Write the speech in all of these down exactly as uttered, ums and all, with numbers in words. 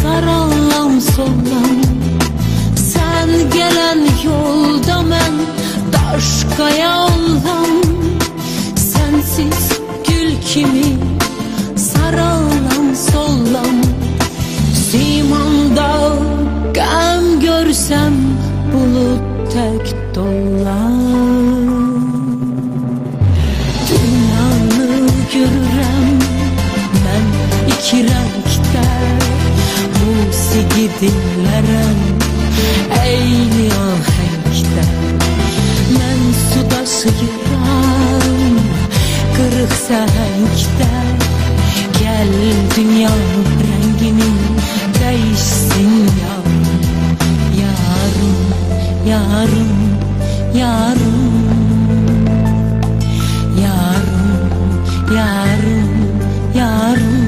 sarallam sollam. Sen gelen yolda men daşkaya ollam. Sensiz gül kimi sarallam sollam. Simanda gam görsem bulut tek dollar. Dünyanı görürem men iki renkte. Musiki dinlerem eyni ahenkte. Men suda sıyıram kırık sehenkte. Gel dünya rengini değişsin yarım. Yarım, yarım, yarım. Yarım, yarım, yarım.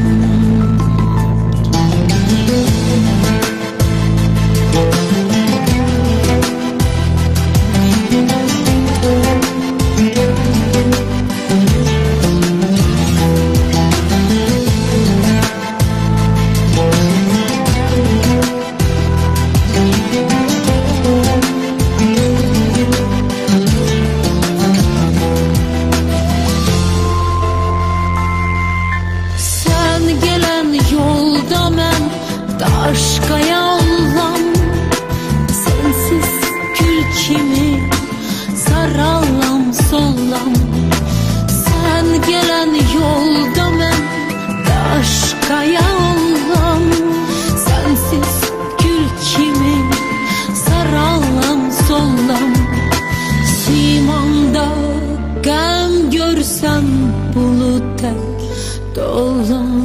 Aşkaya ollam. Sensiz gül kimi sarallam sollam. Sen gelen yolda men aşkaya ollam. Sensiz gül kimi sarallam sollam. Simanda gam görsem bulut tek dollam.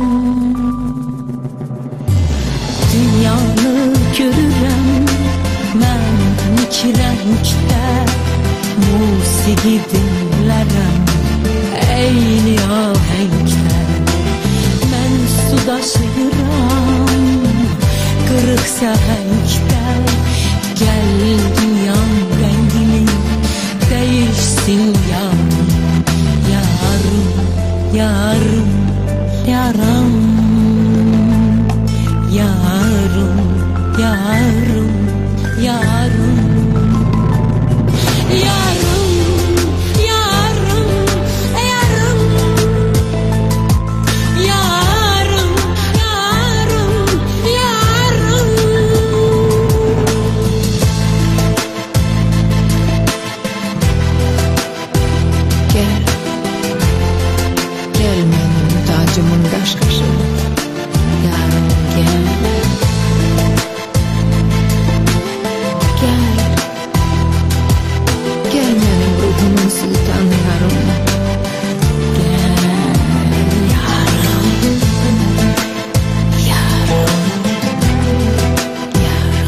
Dünyanı görürem men iki renkte. Musiki dinlerem eyni ahenkte. Men suda sıyıram kırık sehenkte. Gel dünyam rengini değişsin yarım. Yarım, yarım, yarım. Yarım, yarım, yarım. Yarım, yarım, yarım. Yarım, yarım, yarım. Gel, gel benim tacımın kaşkaşı. Yarım gel. Gel. Gel benim ruhumun sultanı yarım. Gel yarım. Yarım. Yarım.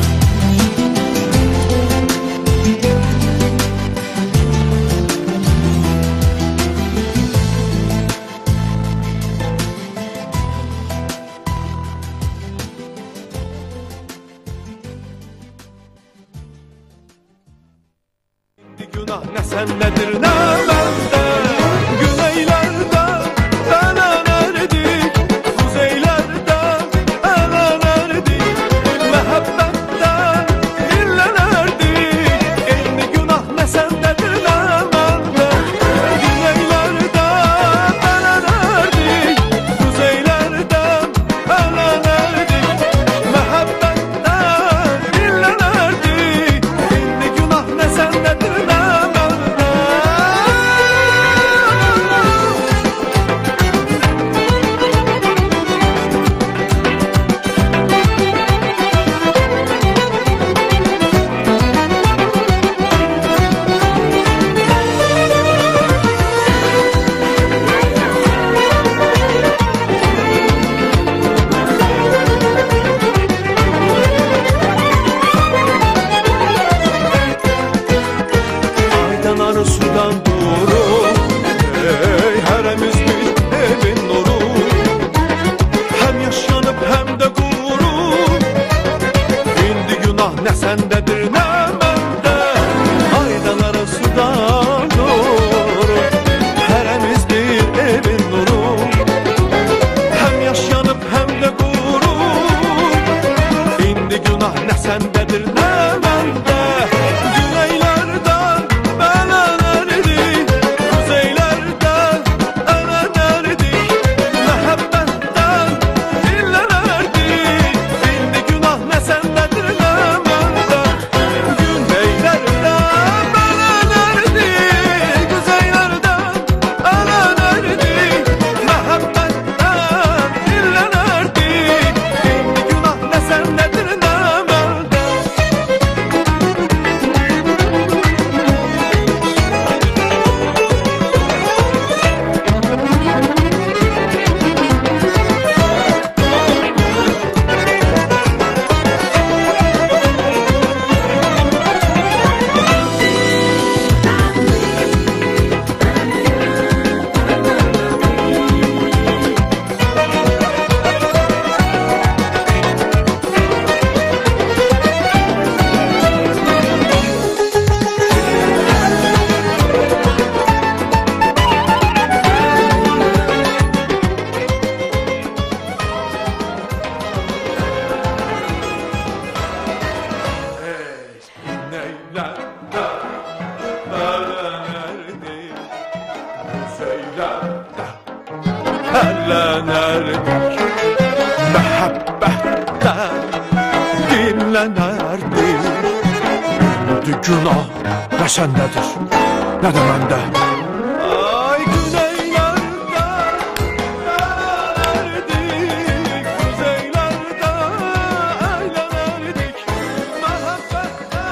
Günah ne sendedir ne bende. Güneylerde bana nerdik, kuzeylerde bana nerdik. Mehabbette illenerdik. Eyni günah ne sendedir ne bende. Güneylerde bana nerdik, kuzeylerde bana nerdik. Mehabbette illenerdik. Eyni günah ne sendedir ne sudan doğru. Ey heremiz bir evin nuru. Hem yaşanıp hem de gurur. İndi günah ne sendedir ne bende. Aydaları sudan doğru. Heremiz bir evin nuru. Hem yaşanıp hem de gurur. dənlənərdi. Günah nə səndədir, nə də məndə. Ay güneylərdə ələrdik, kuzeylərdə əylənərdik. Məhəbbətdə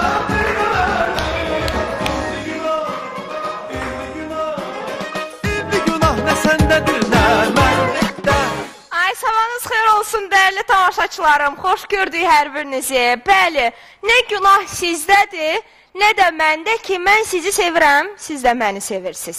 indi günah nə səndədir, nə məndə. Ay, sabahınız xeyir olsun dəyərli tamaşaçılarım, xoş gördük hər birinizi. Bəli, nə günah sizdədir, nə də məndə ki, mən sizi sevirəm, siz də məni sevirsiniz.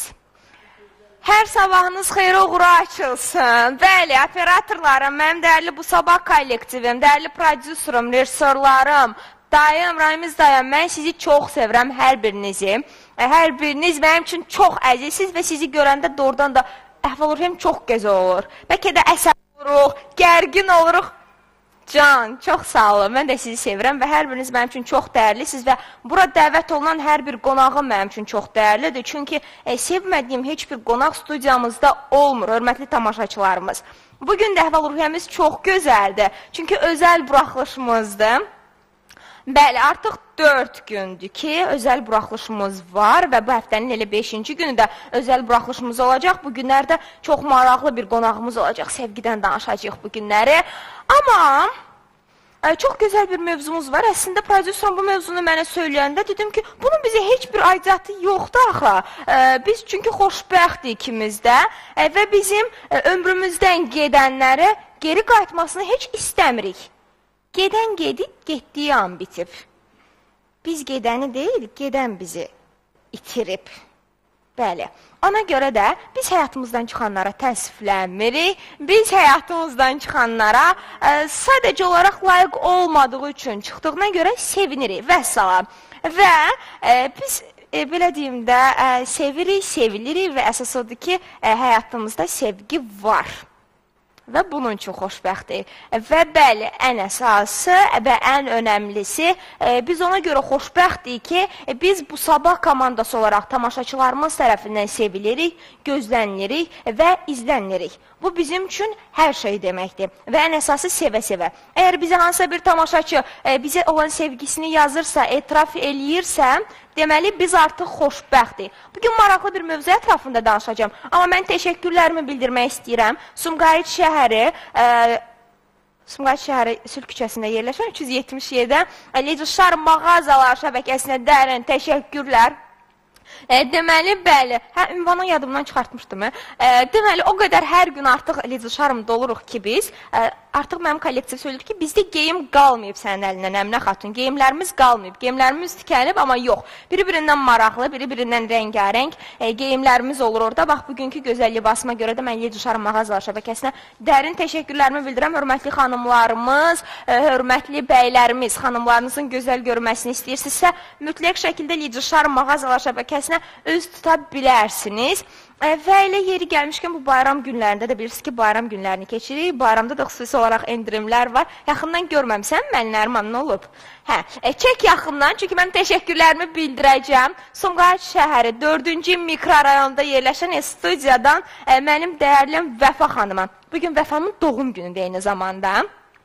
Hər sabahınız xeyir uğura açılsın. Bəli, operatorlarım, mənim dəyərli bu sabah kollektivim, dəyərli prodüserim, rejissorlarım, dayım, Ramiz dayım, mən sizi çox sevirəm, hər birinizi. Hər biriniz mənim üçün çox əzizsiniz və sizi görəndə doğrudan da əhval-ruhiyyəm çox gözəl olur. Bəlkə də əsəb oluruq, gərgin oluruq. Can, çox sağ olun, mən də sizi sevirəm və hər biriniz mənim üçün çox dəyərlisiniz və bura dəvət olunan hər bir qonağım mənim üçün çox dəyərlidir. Çünki e, sevmədiyim heç bir qonaq studiyamızda olmur, hörmətli tamaşaçılarımız. Bugün də əhval-ruhiyyəmiz çox gözəldir, çünki özəl buraxılışımızdır. Bəli, artıq dörd gündür ki, özəl buraxılışımız var və bu həftənin elə beşinci günü də özəl buraxılışımız olacaq. Bu günlərdə çox maraqlı bir qonağımız olacaq, sevgidən danışacaq bu günləri. Amma e, çox gözəl bir mövzumuz var. Əslində, prodüserim bu mövzunu mənə söyləyəndə dedim ki, bunun bizə heç bir aidiyyatı yoxdur axı. E, biz çünki xoşbəxtdir ikimiz də e, və bizim e, ömrümüzdən gedənləri geri qayıtmasını heç istəmirik. Gedən gedib, getdiyi an bitib. Biz gedəni deyil, gedən bizi itirib. Bəli, ona görə də biz həyatımızdan çıxanlara təəssüflənmirik, biz həyatımızdan çıxanlara e, sadəcə olaraq layiq olmadığı üçün çıxdığına görə sevinirik, vəssalam. Və e, biz e, belə deyim də e, sevirik, sevilirik və əsas odur ki, e, həyatımızda sevgi var. Və bunun üçün xoşbəxtdir. Və bəli, ən əsası və ən önəmlisi, e, biz ona görə xoşbəxtdir ki, e, biz bu sabah komandası olaraq tamaşaçılarımız tərəfindən sevilirik, gözlənirik və izlənirik. Bu bizim üçün hər şey deməkdir və ən əsası sevə-sevə. Əgər bizə hansısa bir tamaşaçı e, bizə olan sevgisini yazırsa, etiraf eləyirsə, deməli, biz artıq xoşbəxtdir. Bugün maraqlı bir mövzu ətrafında danışacağım. Amma mən təşəkkürlərimi bildirmək istəyirəm. Sumqayıt şəhəri, e, Sumqayıt şəhəri Sülh küçəsində yerləşən üç yüz yetmiş yeddi Leduşar mağazalar şəbəkəsinə dərin təşəkkürlər. E, deməli, bəli, hə, ünvanı yadımdan çıxartmışdım. E, deməli, o qədər hər gün artıq Leduşarımda oluruq ki biz, e, artıq mənim kollektiv söylür ki, bizdə geyim qalmayıb sənin əlindən, Əminə xatun. Geyimlərimiz qalmayıb, geyimlərimiz tükənib, amma yox. Biri-birindən maraqlı, biri-birindən rəngarəng e, geyimlərimiz olur orada. Bax, bugünkü gözəl libasıma görə də mən Leduşarım mağazalar şəbəkəsinə dərin təşəkkürlərimi bildirəm. Hörmətli xanımlarımız, e, hörmətli bəylərimiz, xanımlarınızın gözəl görməsini istəyirsinizsə, mütləq şəkildə Leduşarım mağazalar şəbəkəsinə öz tuta bilərsiniz. E, və elə yeri gəlmişkən bu bayram günlərində də bilirsiniz ki, bayram günlərini keçirik. Bayramda da xüsusi olaraq endirimlər var. Yaxından görməmsən, mən Nərman nə olub? Hə, e, çək yaxından, çünki mən təşəkkürlərimi bildirəcəm. Sumqayıt şəhəri dördüncü mikrorayonda yerləşən e, studiyadan e, mənim dəyərliyim Vəfa xanıma. Bugün Vəfamın doğum günüdür eyni zamanda.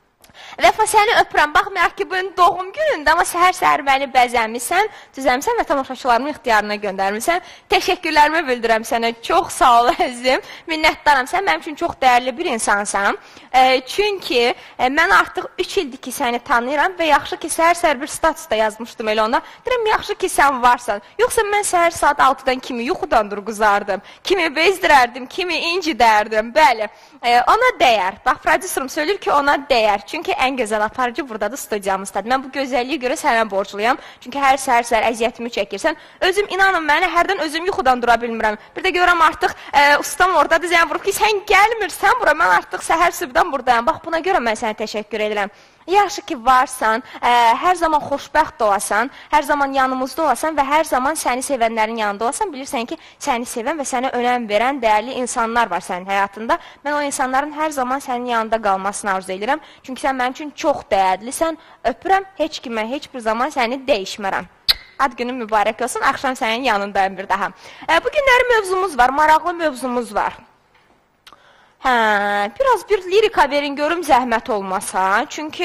Vəfa, səni öpürəm. Baxmayaq ki, bugün doğum günündə, amma səhər-səhər məni bəzəmişsən, düzəmsən və tamaşaçılarımın ixtiyarına göndərmişsən. Təşəkkürlərimi bildirəm sənə. Çox sağ ol, əzizim. Minnətdaram. Sən mənim üçün çox dəyərli bir insansan. E, çünki e, mən artıq üç ildir ki, səni tanıyıram və yaxşı ki, səhər-səhər bir statusda yazmışdım elə ona. Deyirəm, yaxşı ki, sən varsan. Yoxsa mən səhər saat altıdan kimi yuxudan durğuzardım, kimi bezdirərdim, kimi incidərdim. Bəli, e, ona dəyər. Bax, prodüserim söylür ki, ona dəyər. Çünki ən gözəl aparıcı buradadır, studiyamızdadır. Mən bu gözəlliyə görə sənə borcluyam. Çünki hər səhər-səhər əziyyətimi çəkirsən. Özüm, inanın mənə, hərdən özüm yuxudan dura bilmirəm. Bir də görəm artıq ə, ustam oradadır, zəng vurub ki, sən gəlmirsən bura, mən artıq səhər sübdən buradayım. Bax, buna görə mən sənə təşəkkür edirəm. Yaxşı ki, varsan, ə, hər zaman xoşbəxt olasan, hər zaman yanımızda olasan və hər zaman səni sevənlərin yanında olasan, bilirsən ki, səni sevən və sənə önəm verən dəyərli insanlar var sənin həyatında. Mən o insanların hər zaman sənin yanında qalmasını arzu edirəm. Çünki sən mənim üçün çox dəyərlisən, öpürəm, heç kimə, heç bir zaman səni dəyişmərəm. Ad günün mübarək olsun, axşam sənin yanındayım bir daha. Ə, bu günləri mövzumuz var, maraqlı mövzumuz var. Hə, biraz bir lirika verin görüm zəhmət olmasa. Çünki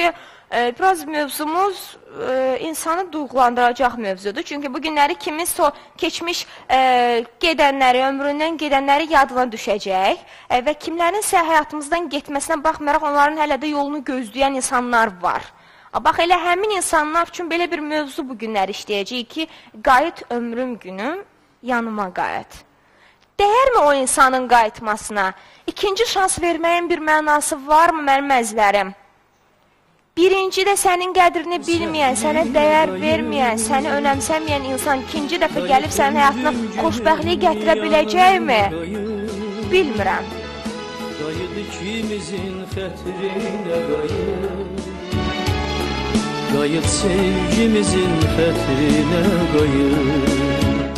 e, biraz mövzumuz e, insanı duyğulandıracaq mövzudur. Çünki bu günləri kimin so keçmiş e, gedənləri, ömründən gedənləri yadına düşəcək e, və kimlərinsə həyatımızdan getməsinə baxmayaraq onların hələ də yolunu gözləyən insanlar var. Bax, elə həmin insanlar üçün belə bir mövzu bu günləri işləyəcək ki, qayıt ömrüm günüm, yanıma qayıt. Dəyərmi o insanın qayıtmasına? İkinci şans verməyin bir mənası varmı mənim əzlərim? Birinci də sənin qədrini bilməyən, sənə dəyər verməyən, səni önəmsəməyən insan ikinci dəfə gəlib sənin həyatına xoşbəxtliyi gətirə biləcəkmi? Bilmirəm. Qayıt ikimizin xətrinə qayıt. Qayıt sevgimizin xətrinə qayıt.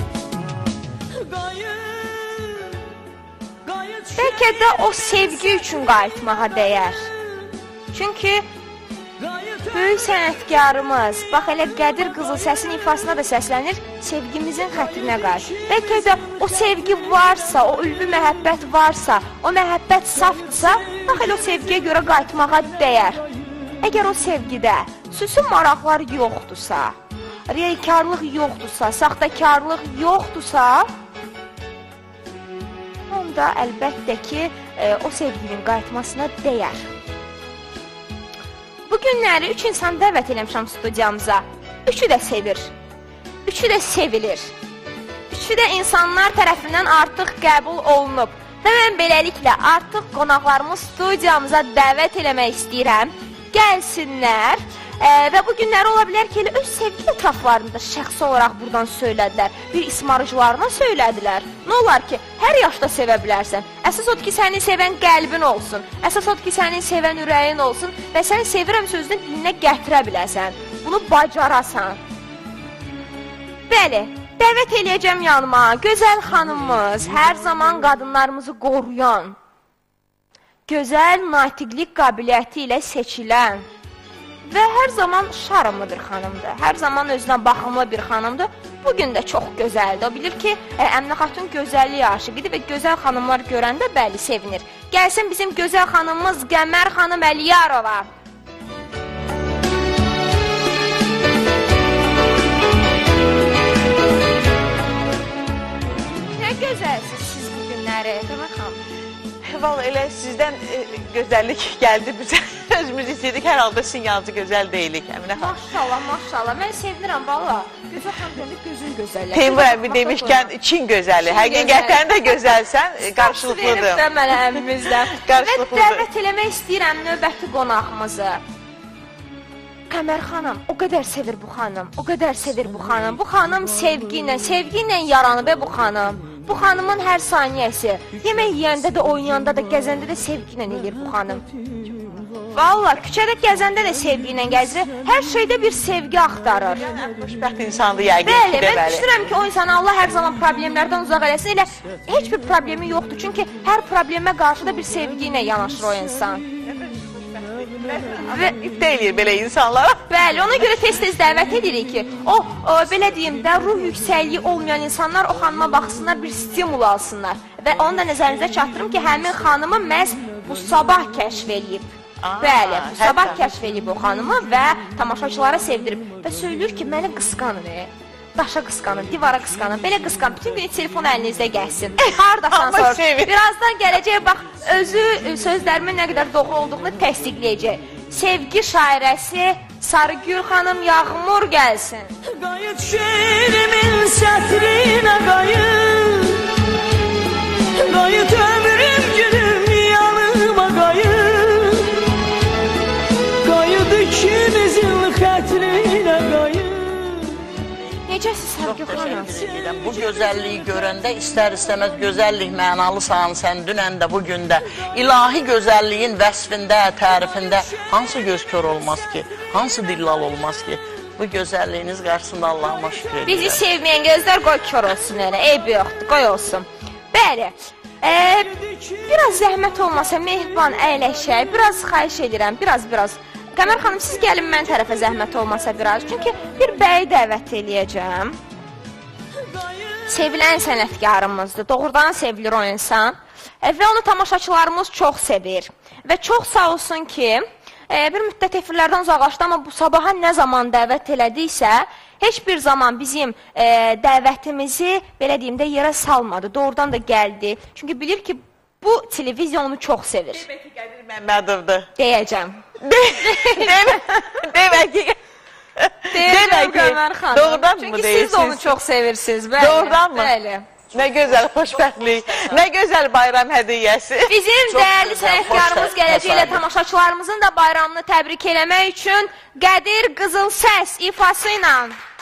Bəlkə də o sevgi üçün qayıtmağa dəyər. Çünki böyük sənətkarımız, bax elə Qədir Qızıl Səsin ifasına da səslənir, sevgimizin xətrinə qayıt. Bəlkə də o sevgi varsa, o ülvi məhəbbət varsa, o məhəbbət safdırsa, bax elə o sevgiyə görə qayıtmağa dəyər. Əgər o sevgidə süsün maraqlar yoxdursa, riyakarlıq yoxdursa, saxtakarlıq yoxdursa, onda əlbəttə ki, e, o sevginin qayıtmasına dəyər. Bu günləri üç insan dəvət eləmişəm studiyamıza. Üçü də sevir. Üçü də sevilir. Üçü də insanlar tərəfindən artıq qəbul olunub. Və mən beləliklə artıq qonaqlarımız studiyamıza dəvət eləmək istəyirəm. Gəlsinlər. E, və bu günləri ola bilər ki, elə öz sevgi etraflarında şəxsi olaraq buradan söylədilər. Bir ismarıcılarına söylədilər. Nə olar ki, hər yaşda sevə bilərsən. Əsas odur ki, səni sevən qəlbin olsun. Əsas odur ki, səni sevən ürəyin olsun və səni sevirəm sözünü dilinə gətirə biləsən. Bunu bacarasan. Bəli, dəvət eləyəcəm yanıma. Gözəl xanımımız, hər zaman qadınlarımızı qoruyan, gözəl natiqlik qabiliyyəti ilə seçilən və hər zaman şarımlı bir xanımdır. Hər zaman özünə baxımlı bir xanımdır. Bugün də çox gözəldir. O bilir ki, Əminə xatun gözəlliyi aşıqıdır və gözəl xanımlar görəndə bəli sevinir. Gəlsin bizim gözəl xanımımız Qəmər xanım Əliyarova. Nə gözəlsiz siz bu günləri, Qəmər xanım. Vallahi elə sizdən e, gözəllik gəldi bizə. Özümüz istədik, hər halda sinyalcı gözəl deyilik, Əminə xanım. Maşallah, maşallah. Mən sevinirəm, valla. Gözəl xanım demək gözün gözəllər. Teymur əmi demişkən Çin gözəli. Həqiqətən də gözəlsən, qarşılıqlıdır. Verib də mənə əmimizdən. Və Qarşılıqlıdır. dəvət eləmək istəyirəm növbəti qonağımızı. Qəmər xanım, o qədər sevir bu xanım, o qədər sevir bu xanım. Bu xanım sevgi ilə, sevgi ilə yaranıb bu xanım. Bu xanımın hər saniyəsi, yemək yeyəndə də, oynayanda da, gəzəndə də sevgi ilə eləyir bu xanım. Valla, küçədə gəzəndə də sevgi ilə gəzir, hər şeydə bir sevgi axtarır. Xoşbəxt insandır yəqin Bəli, ki də mən bəli. düşünürəm ki, o insanı Allah hər zaman problemlərdən uzaq eləsin, elə heç bir problemi yoxdur. Çünki hər problemə qarşı da bir sevgi ilə yanaşır o insan. Və iftə eləyir belə insanlara. Bəli, ona görə tez-tez dəvət edirik ki, o, o belə deyim də, ruh yüksəkliyi olmayan insanlar o xanıma baxsınlar, bir stimul alsınlar. Və onu da nəzərinizə çatdırım ki, həmin xanımı məhz bu sabah kəşf eləyib. Aa, Bəli, bu sabah hətta. kəşf eləyib o xanımı və tamaşaçılara sevdirib. Və söylür ki, məni qısqanır. Daşa qısqanır, divara qısqanır, belə qısqanır, bütün gün telefon əlinizdə gəlsin. Hardasan Amma sor. sevir. Birazdan gələcək, bax, özü sözlərimin nə qədər doğru olduğunu təsdiqləyəcək. Sevgi şairəsi Sarıgül xanım Yağmur gəlsin. Qayıt şeirimin sətrinə qayıt. Qayıt ömrüm günüm yanıma qayıt. Qayıt ikimizin xətrinə qayıt. Necəsiz Sarıgül Çox xanım? təşəkkür edirəm. Bu gözəlliyi görəndə istər-istəməz gözəllik mənalısan sən dünən də, bugün də. İlahi gözəlliyin vəsfində, tərifində hansı göz kör olmaz ki, hansı dillal olmaz ki? Bu gözəlliyiniz qarşısında Allahıma şükür edirəm. Bizi sevməyən gözlər qoy kör olsun elə, eyb yoxdur, qoy olsun. Bəli, e, biraz zəhmət olmasa mehriban əyləşək, biraz xahiş edirəm, biraz, biraz. Qəmər xanım, siz gəlin mən tərəfə zəhmət olmasa biraz, çünki bir bəyi dəvət eləyəcəm. Sevilən sənətkarımızdır, doğrudan sevilir o insan e, və onu tamaşaçılarımız çox sevir. Və çox sağ olsun ki, e, bir müddət efirlərdən uzaqlaşdı, amma bu sabaha nə zaman dəvət elədiksə, heç bir zaman bizim e, dəvətimizi, belə deyim də, yerə salmadı. Doğrudan da gəldi. Çünki bilir ki, bu televizyon onu çox sevir. Demək ki, Qədir Məmmədovdur. Deyəcəm. Demək ki... Deyəcəm Qəmər xanım. Doğrudan mı Çünki deyirsiniz? siz də onu çox sevirsiniz. Bəli, Doğrudan mı? Bəli. Nə gözəl xoşbəxtlik, nə gözəl bayram hədiyyəsi. Bizim Çox dəyərli gözəl, sənətkarımız xoş gələcəklə təsadüf. tamaşaçılarımızın da bayramını təbrik eləmək üçün Qədir Qızıl Səs ifası ilə.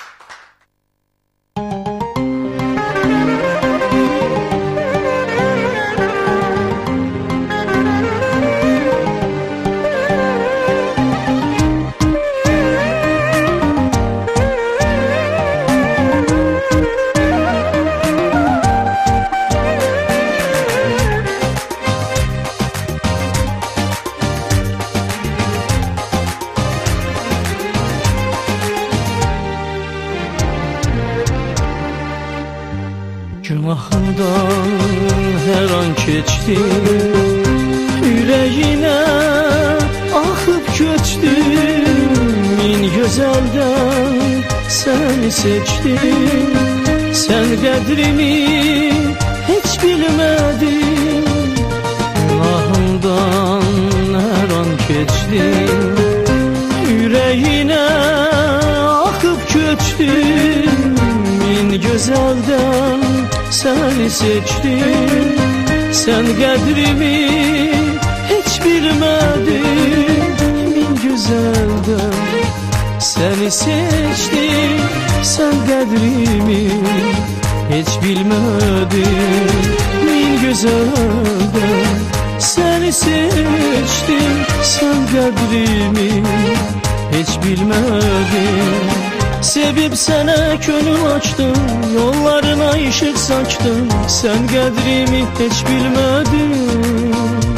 Günahından her an keçdi, yüreğine akıp köçtü. Min güzelden seni seçtim, sen kadrimi hiç bilmedin. Günahından her an keçdi, yüreğine akıp köçtü. Min güzelden seni seçtim, sen kadrimi hiç bilmedin. Min güzelden seni seçtim, sen kadrimi hiç bilmedin. Min güzelden seni seçtim, sen kadrimi hiç bilmedin. Sevip sana gönül açtım, yollarına ışık saçtım, sen kadrimi hiç bilmedin.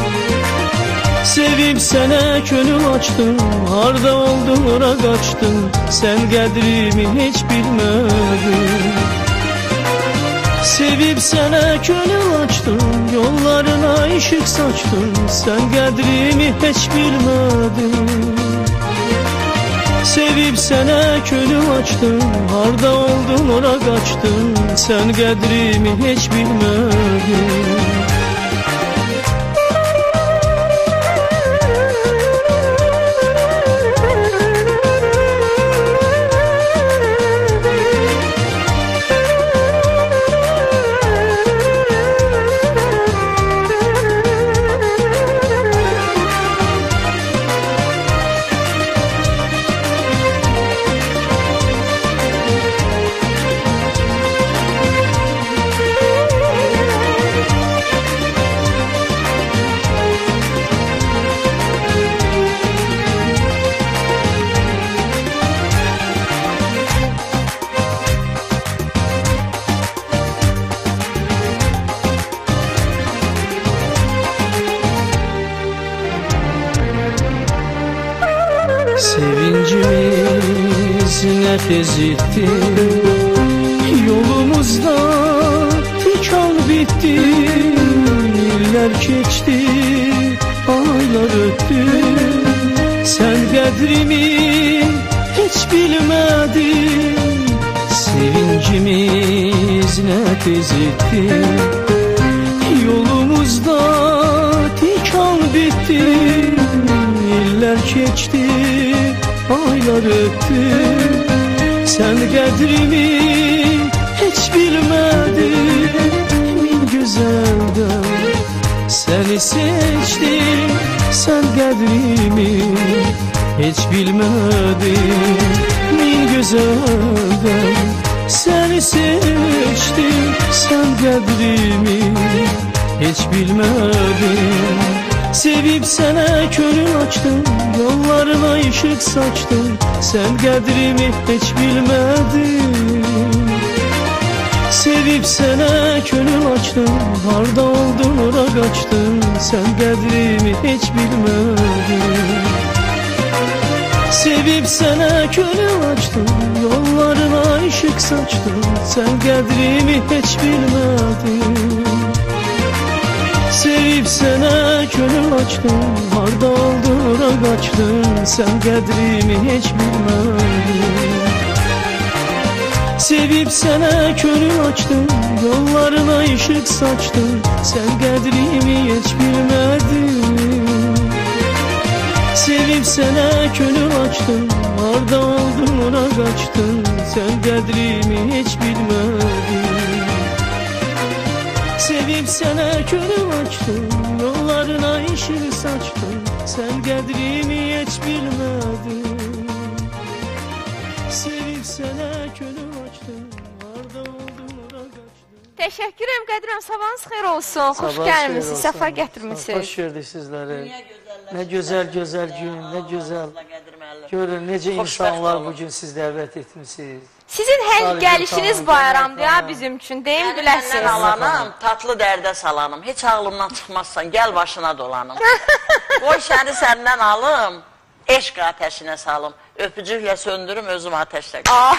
Sevip sana gönül açtım, harda oldun ora kaçtım, sen kadrimi hiç bilmedin. Sevip sana gönül açtım, yollarına ışık saçtım, sen kadrimi hiç bilmedin. Sevip sana gönül açtım, harda oldun ora kaçtım, sen kadrimi hiç bilmedin. Sevincimiz nefes etti, yolumuzda tikan bitti. Yıllar geçti, aylar öttü, sen kadrimi hiç bilmedin. Sevincimiz nefes etti, yolumuzda tikan bitti. Yıllar geçti, aylar öttü, sen kadrimi hiç bilmedin. Min güzelden seni seçtim, sen kadrimi hiç bilmedin. Min güzelden seni seçtim, sen kadrimi hiç bilmedin. Sevip sana gönül açtım, yollarına ışık saçtım, sen kadrimi hiç bilmedin. Sevip sana gönül açtım, harda oldun ora kaçtım, sen kadrimi hiç bilmedin. Sevip sana gönül açtım, yollarına ışık saçtım, sen kadrimi hiç bilmedin. Sevib sənə könül açdım, harda oldun ora qaçdın, sən qədrimi heç bilmədin. Sevib sənə könül açdım, yollarına işıq saçdım, sən qədrimi heç bilmədin. Sevib sənə könül açdım, harda oldun ora qaçdın, sən qədrimi heç bilmədin. Sevib sənə könül açdım, yollarına işıq saçdım, sən qədrimi heç bilmədin. Sevib sənə könül açdım, harda oldun ora qaçdın. Təşəkkür edirəm Qədirəm, sabahınız xeyir olsun. Xoş Sabah gəlmisiniz, xeyir səfa olsun. gətirmisiniz. Xoş gördük sizləri. Nə gözəl gözəl gün, nə gözəl. Görün necə insanlar bugün siz dəvət etmişsiniz. Sizin hər Sağ olun, gəlişiniz sağ olun, bayramdır ya sağ olun. bizim üçün. Deyim Senden güləsiniz. alanım, tatlı dərdə salanım. Heç ağlımdan çıxmazsan, gəl başına dolanım. Qoy şəni səndən alım, eşq ateşinə salım. Öpücüklə söndürüm, özüm ateşlə qalım.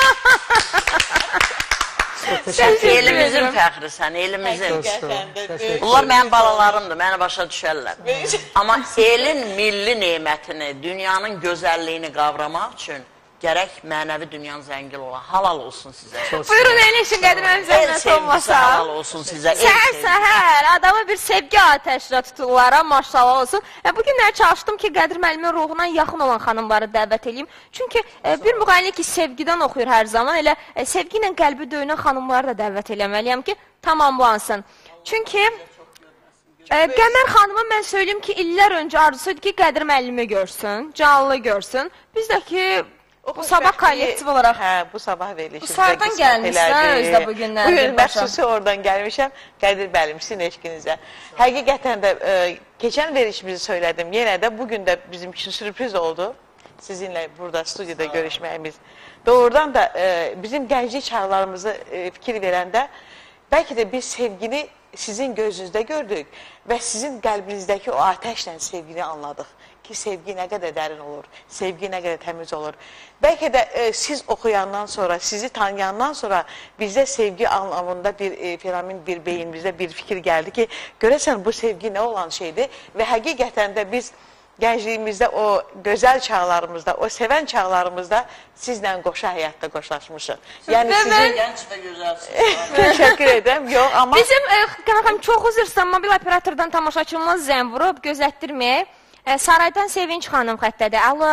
Elimizin fəxrisən, elimizin. Bunlar mənim balalarımdır, məni başa düşərlər. Amma elin milli neymətini, dünyanın gözəlliyini qavramaq üçün gərək mənəvi dünyanın zəngin ola. Halal olsun sizə. Buyurun eləşin Qədirəm El zəhmət sevgisi olmasa. halal olsun sizə. El Səhər sevgisi. səhər adamı bir sevgi ateşlə tuturlar, ha, maşallah olsun. E, bugünlər çalışdım ki, Qədir müəllimin ruhuna yaxın olan xanımları dəvət edeyim. Çünki e, bir müğənni ki, sevgidən oxuyur hər zaman, elə e, sevgi ilə qəlbi döyünən xanımları da dəvət eləməliyəm ki, tamamlansın. Çünki e, Qəmər xanıma mən söyleyeyim ki, illər öncə arzusuydu ki, Qədir müəllimi görsün, canlı görsün. Biz də ki, bu sabah kollektiv olaraq. Hə, bu sabah verilişimizdə Sardan gəlmişsən özdə bugünlər. Bugün məxsusi oradan gəlmişəm. Qədir bəlim, sizin eşqinizə. Həqiqətən də e, keçən verilişimizi söylədim. Yenə də bugün də bizim üçün sürpriz oldu. Sizinlə burada studiyada görüşməyimiz. Doğrudan da e, bizim gənclik çağlarımızı e, fikir verəndə bəlkə də biz sevgini sizin gözünüzdə gördük və sizin qəlbinizdəki o ateşlə sevgini anladıq. Ki sevgi nə qədər dərin olur, sevgi nə qədər təmiz olur. Bəlkə də e, siz oxuyandan sonra, sizi tanıyandan sonra bizdə sevgi anlamında bir e, fenomen, bir beynimizdə bir fikir gəldi ki, görəsən bu sevgi nə olan şeydir və həqiqətən də biz gəncliyimizdə, o gözəl çağlarımızda, o sevən çağlarımızda sizlə qoşa həyatda qoşlaşmışıq. Yəni Və sizin... mən- Gənc və gözəlsiniz. Təşəkkür edirəm. Yox, amma... Bizim e, Qəmər çox üzr istəyirəm, mobil operatordan tamaşaçımız zəng vurub, gözlətdirməyək. E, Saraydan Sevinç xanım xəttədir. Alo.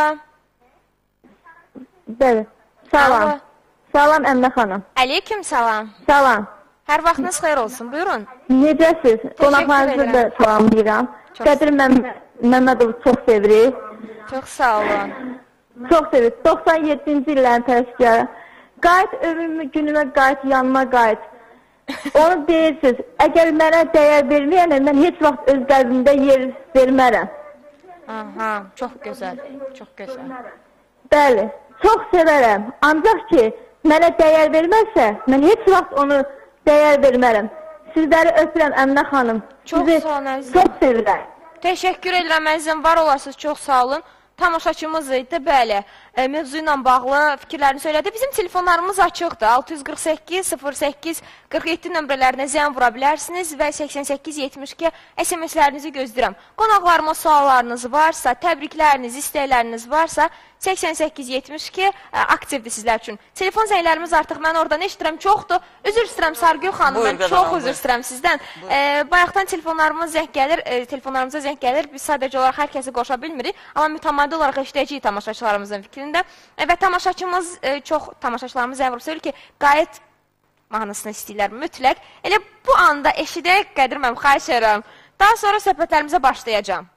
Bəli. Salam. Alo. Salam Əminə xanım. Aleyküm salam. Salam. Hər vaxtınız xeyir olsun. Buyurun. Necəsiz? Qonaqlarınızı da edirəm. salamlayıram. Çox Qədir Məmməd Məmmədovu çox sevirik. Çox sağ olun. Çox sevirik. doxsan yeddinci illərin təşkilatı. Qayıt ömrümü günümə qayıt, yanıma qayıt. Onu deyirsiniz. Əgər mənə dəyər verməyənə mən heç vaxt öz qəlbimdə yer vermərəm. Aha, çox gözəl. Çox gözəl. Bəli, çox sevərəm. Ancaq ki, mənə dəyər verməzsə, mən heç vaxt onu dəyər vermərəm. Sizləri öpürəm Əminə xanım. Çox Sizi sağ olun, əzizim. çox sevirəm. Təşəkkür edirəm əzizim, var olasınız, çox sağ olun. Tamaşaçımız idi, bəli, e, mövzu ilə bağlı fikirlərini söylədi. Bizim telefonlarımız açıqdır, altı yüz qırx səkkiz sıfır səkkiz qırx yeddi nömrələrinə zəng vura bilərsiniz və səksən səkkiz yetmiş iki S M S-lərinizi gözləyirəm. Qonaqlarıma suallarınız varsa, təbrikləriniz, istəkləriniz varsa, səksən səkkiz yetmiş iki e, aktivdir sizlər üçün. Telefon zənglərimiz artıq mən oradan eşidirəm, çoxdur. Üzr istəyirəm Sargül xanım, Buyur, mən Qədir çox xanım, üzr buyur. istəyirəm sizdən. E, bayaqdan telefonlarımız zəng gəlir, e, telefonlarımıza zəng gəlir. Biz sadəcə olaraq hər kəsi qoşa bilmirik, amma mütəmadi olaraq eşidəcəyik tamaşaçılarımızın fikrində. E, və tamaşaçımız, e, çox tamaşaçılarımız zəng vurub söylür ki, qayıt mahnısını istəyirlər mütləq. Elə bu anda eşidək, Qədir mənim, xahiş edirəm. Daha sonra söhbətlərimizə başlayacağam.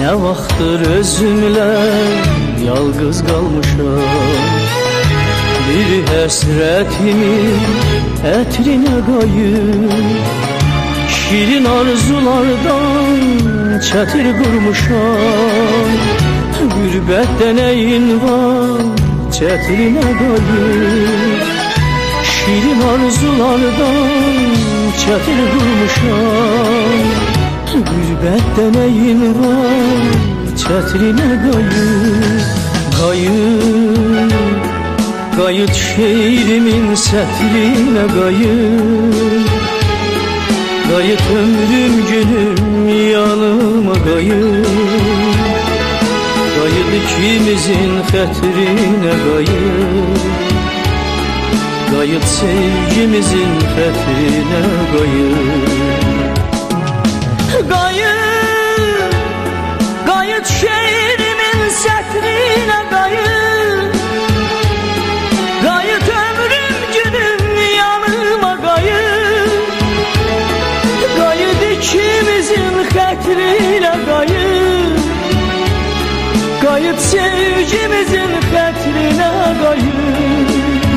Ne vaxtdır özümlə yalqız qalmışam. Bir həsrətimin ətrinə qayıb, şirin arzulardan çətir qurmuşam. Qürbətdə nəyin var çətirinə qayıb, şirin arzulardan çətir qurmuşam. Qürbətdə nəyin var çətirinə qayıb. Qayıb, qayıt şeirimin sətrinə qayıb. Qayıt ömrüm günüm yanıma qayıb. Qayıt ikimizin xətrinə qayıb. Qayıt sevgimizin xətrinə qayıb. Qayıt, qayıt şeirimin sətrinə qayıb. Qayıt ömrüm günüm yanıma qayıb. Qayıt ikimizin xətrinə qayıb. Qayıt sevgimizin xətrinə qayıb.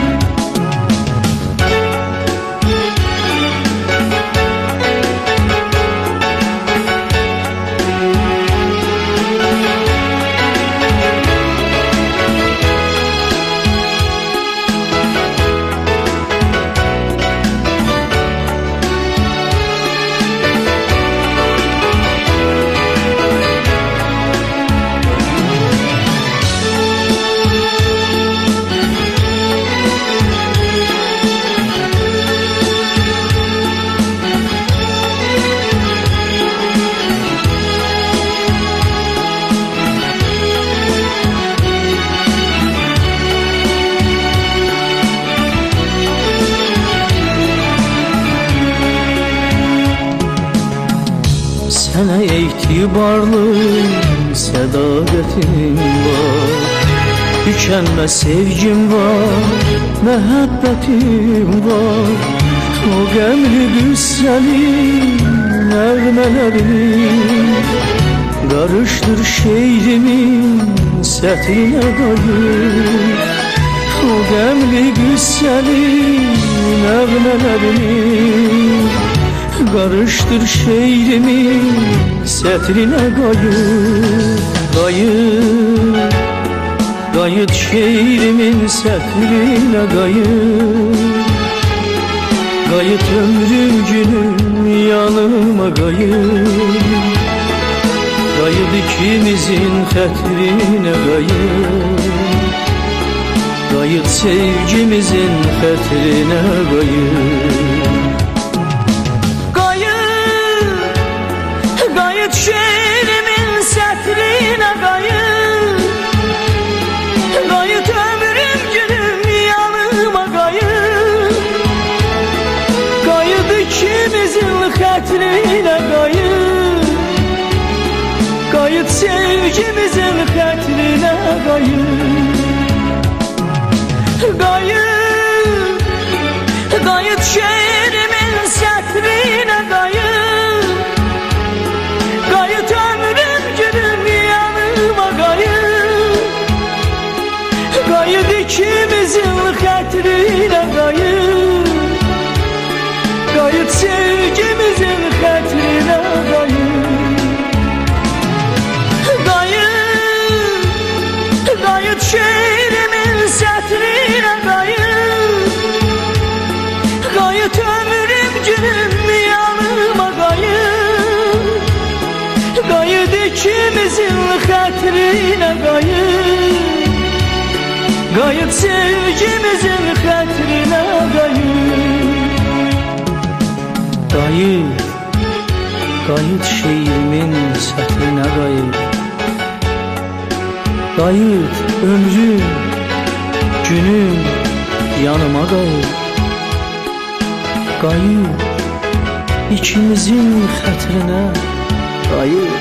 Sənə etibarlı sədaqətim var, tükənmə sevgim var, məhəbbətim var. O qəmli qüssəli nəğmələrini qarışdır şeirimin sətrinə qayıb. O qəmli qüssəli nəğmələrini qarışdır şeirimin sətrinə qayıb. Qayıb, qayıt şeirimin sətrinə qayıb. Qayıt ömrüm günüm yanıma qayıb. Qayıt ikimizin xətrinə qayıb. Qayıt sevgimizin xətrinə qayıb. Qayıt şeirimin sətrinə qayıb. Qayıt ömrüm günüm yanıma qayıb. Qayıt ikimizin xətrinə qayıb. Qayıt sevgimizin xətrinə qayıb. Qayıt, qayıt şeirimin sətrinə qayıb. Qayıt ömrüm günüm yanıma qayıb. Qayıt ikimizin xətrinə qayıb. Qayıt sevgimizin xətrinə qayıb. Qayıt, qayıt şeirimin sətrinə qayıb. Qayıt ömrüm günüm yanıma qayıb. Qayıt ikimizin xətrinə qayıb. Qayıt sevgimizin xətrinə qayıb. Qayıt, qayıt şeirimin sətrinə qayıb. Qayıt ömrüm, günüm yanıma qayıb. Qayıt ikimizin xətrinə qayıb.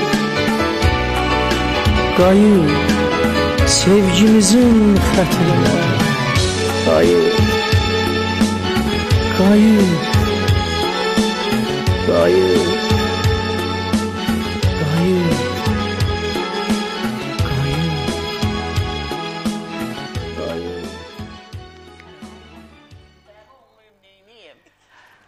Qayıt sevgimizin xətrinə qayıt. Qayıt, qayıt, qayıt.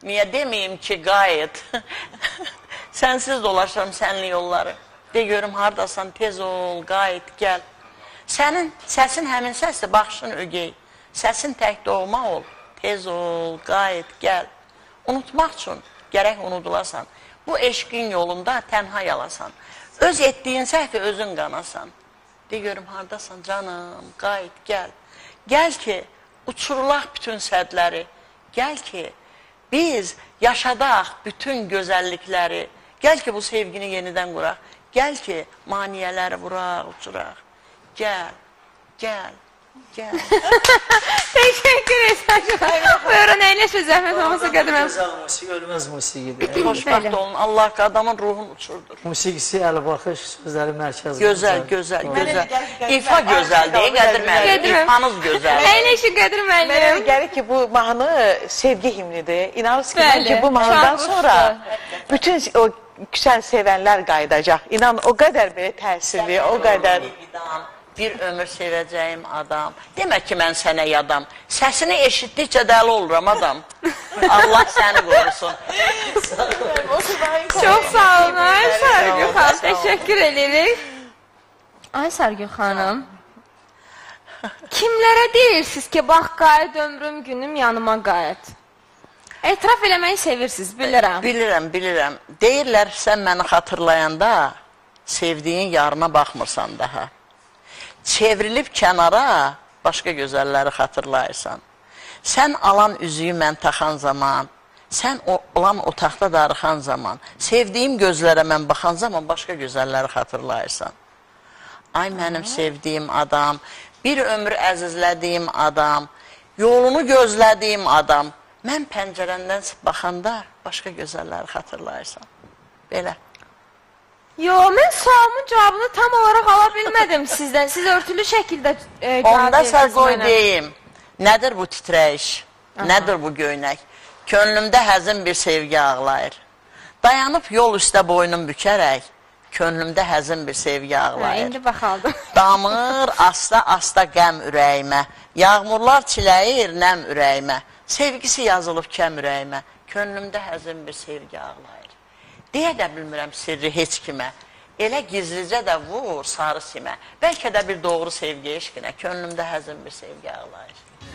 Niyə deməyim ki, qayıt. Sənsiz dolaşıram sənli yolları. De görüm, hardasan, tez ol, qayıt, gəl. Sənin səsin həmin səsdir, baxışın ögey. Səsin tək doğma ol, tez ol, qayıt, gəl. Unutmaq üçün gərək unudulasan. Bu eşqin yolunda tənha yalasan. Öz etdiyin səhvi özün qanasan. De görüm, hardasan canım, qayıt, gəl. Gəl ki, uçurulaq bütün sədləri. Gəl ki, biz yaşadaq bütün gözəllikləri. Gəl ki, bu sevgini yenidən quraq. Gəl ki, maniyələri vuraq, uçuraq. Gəl, gəl, gəl. Teşekkür ederim. Buyurun, əyləşin, zəhmət olmasa qədərəm. Gözəl musiqi, ölməz musiqidir. Xoşbəxt olun, Allah ki, adamın ruhunu uçurdur. Musiqisi, əli baxış, sözləri mərkəz. Gözəl, gözəl, gözəl. İfa gözəl deyil, Qədir müəllim. İfanız gözəl. Əyləşin, Qədir Mənə müəllim. gəlir ki, bu mahnı sevgi himnidir. İnanırsınız ki, Bəli, bəlkə bu mahnıdan çox sonra xoşdur. bütün o güzel sevənlər qayıdacaq. İnan, o qədər belə təsirli, o qədər... Bir ömür sevəcəyim adam. Demək ki, mən sənə yadam. Səsini eşitdikcə dəli oluram adam. Allah səni qorusun. Çox sağ olun, Ay Sərgül xanım. Teşekkür edirik. Ay Sərgül xanım. Kimlərə deyirsiniz ki, bax, qayıt ömrüm günüm yanıma qayıt? Etiraf eləməyi sevirsiniz, bilirəm. Bilirəm, bilirəm. Deyirlər, sən məni xatırlayanda sevdiyin yarına baxmırsan daha. Çevrilib kənara başqa gözəlləri xatırlayırsan. Sən alan üzüyü mən taxan zaman, sən olan otaqda darıxan zaman, sevdiyim gözlərə mən baxan zaman başqa gözəlləri xatırlayırsan. Ay mənim sevdiyim adam, bir ömür əzizlədiyim adam, yolunu gözlədiyim adam, mən pəncərəndən baxanda başqa gözəlləri xatırlayırsan. Belə. Yo, mən sualımın cavabını tam olaraq ala bilmədim sizdən. Siz örtülü şəkildə e, onda sən qoy deyim, nədir bu titrəyiş, nədir bu göynək? Könlümdə həzin bir sevgi ağlayır. Dayanıb yol üstə boynum bükərək, könlümdə həzin bir sevgi ağlayır. Hə, indi baxaldım. Damır asta-asta qəm ürəyimə, yağmurlar çiləyir nəm ürəyimə, sevgisi yazılıb kəm ürəyimə, könlümdə həzin bir sevgi ağlayır. Deyə də bilmirəm sirri heç kimə, elə gizlicə də vur sarı simə, bəlkə də bir doğru sevgi eşqinə, könlümdə həzin bir sevgi ağlayır.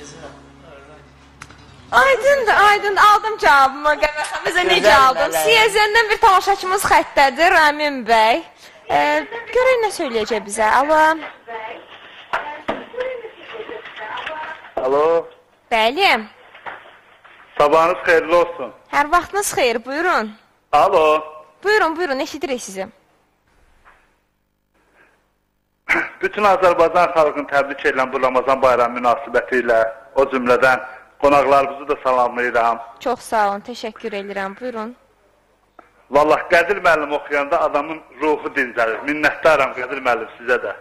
Aydındır, aydındır. Aldım cavabımı. Bizə necə aldım? C S N-dən bir tamaşaçımız xəttədir, Ramin bəy. E, görək nə söyləyəcək bizə. Alo. Alo. Bəli. Sabahınız xeyirli olsun. Hər vaxtınız xeyir, buyurun. Alo. Buyurun, buyurun, eşidirik sizi. Bütün Azərbaycan xalqını təbrik edirəm bu Ramazan bayramı münasibəti ilə. O cümlədən qonaqlarımızı da salamlayıram. Çox sağ olun, təşəkkür edirəm, buyurun. Vallahi Qədir müəllim oxuyanda adamın ruhu dincəlir. Minnətdaram Qədir müəllim sizə də.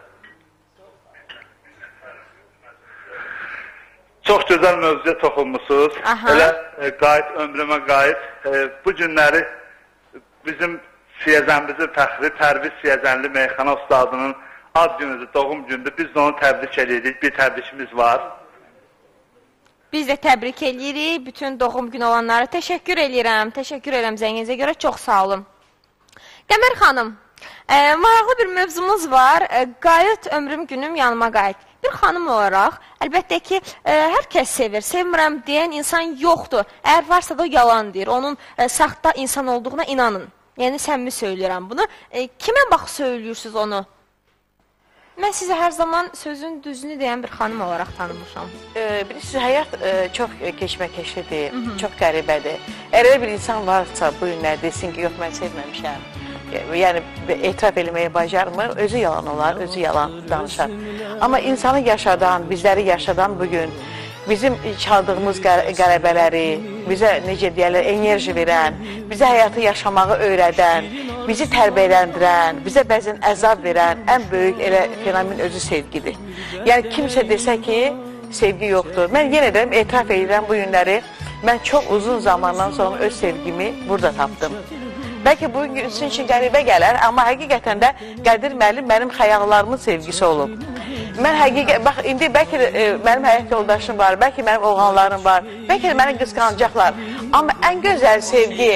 Çox gözəl mövzuya toxunmusunuz. Aha. Elə e, qayıt, ömrümə qayıt. E, bu günləri bizim Siyəzənimizin fəxri Pərviz Siyəzənli meyxana ustadının ad günüdür, doğum gündür. Biz də onu təbrik edirik. Bir təbrikimiz var. Biz də təbrik edirik. Bütün doğum günü olanlara təşəkkür edirəm. Təşəkkür edirəm zənginizə görə. Çox sağ olun. Qəmər xanım, e, maraqlı bir mövzumuz var. E, qayıt ömrüm günüm yanıma qayıt. Bir xanım olaraq, əlbəttə ki, e, hər kəs sevir. Sevmirəm deyən insan yoxdur. Əgər varsa da yalan deyir. Onun e, saxta insan olduğuna inanın. Yəni, səmimi söyləyirəm bunu. E, kimə bax söylüyorsunuz onu? Mən sizə hər zaman sözün düzünü deyən bir xanım olaraq tanımışam. Ee, bilirsiniz, həyat e, çox keçməkeşlidir, çox qəribədir. Əgər bir insan varsa bu günlər desin ki, yox, mən sevməmişəm, yəni etiraf eləməyə bacarmır, özü yalan olar, özü yalan danışar. Amma insanı yaşadan, bizləri yaşadan bugün bizim çaldığımız qələbələri, bizə necə deyərlər, enerji verən, bizə həyatı yaşamağı öyrədən, bizi tərbiyələndirən, bizə bəzən əzab verən ən böyük elə fenomen özü sevgidir. Yəni kimsə desə ki, sevgi yoxdur. Mən yenə də etiraf edirəm bu günləri, mən çox uzun zamandan sonra öz sevgimi burada tapdım. Bəlkə bu gün sizin üçün qəribə gələr, amma həqiqətən də Qədir müəllim mənim xəyallarımın sevgisi olub. Mən həqiqət, bax, indi bəlkə də, e, mənim həyat yoldaşım var, bəlkə mənim oğlanlarım var, bəlkə də məni qısqanacaqlar. Amma ən gözəl sevgi,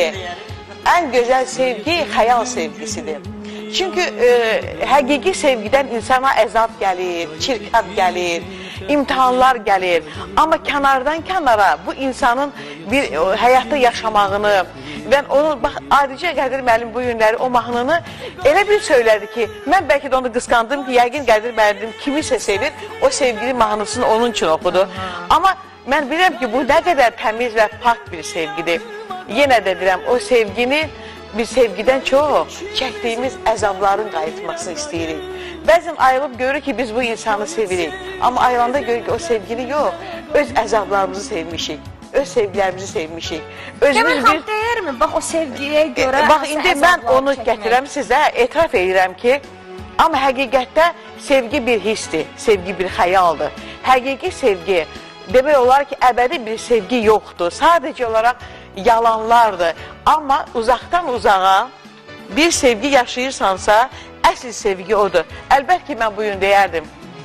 ən gözəl sevgi xəyal sevgisidir. Çünki e, həqiqi sevgidən insana əzab gəlir, çirkab gəlir, imtihanlar gəlir. Amma kənardan kənara bu insanın bir o, həyatda yaşamağını, və onu, bax, ayrıca Qədir müəllim bu günləri o mahnını elə bir söylədi ki, mən bəlkə də onu qısqandım ki, yəqin Qədir müəllim kimisə sevir, o sevgili mahnısını onun üçün oxudu. Amma mən bilirəm ki, bu nə qədər təmiz və pak bir sevgidir. Yenə də deyirəm, o sevgini bir sevgidən çox çəkdiyimiz əzabların qayıtmasını istəyirik. Bəzən ayrılıb görürük ki, biz bu insanı sevirik. Amma ayrılanda görürük ki, o sevgini yox, öz əzablarımızı sevmişik. Öz sevgilərimizi sevmişik. Demək, haqq deyərmi? Bax, o sevgiyə görə... Bax, indi mən onu gətirəm sizə, etiraf edirəm ki, amma həqiqətdə sevgi bir hissdir, sevgi bir xəyaldır. Həqiqi sevgi, demək olar ki, əbədi bir sevgi yoxdur. Sadəcə olaraq yalanlardır. Amma uzaqdan uzağa bir sevgi yaşayırsansa, əsl sevgi odur. Əlbət ki, mən bugün deyərdim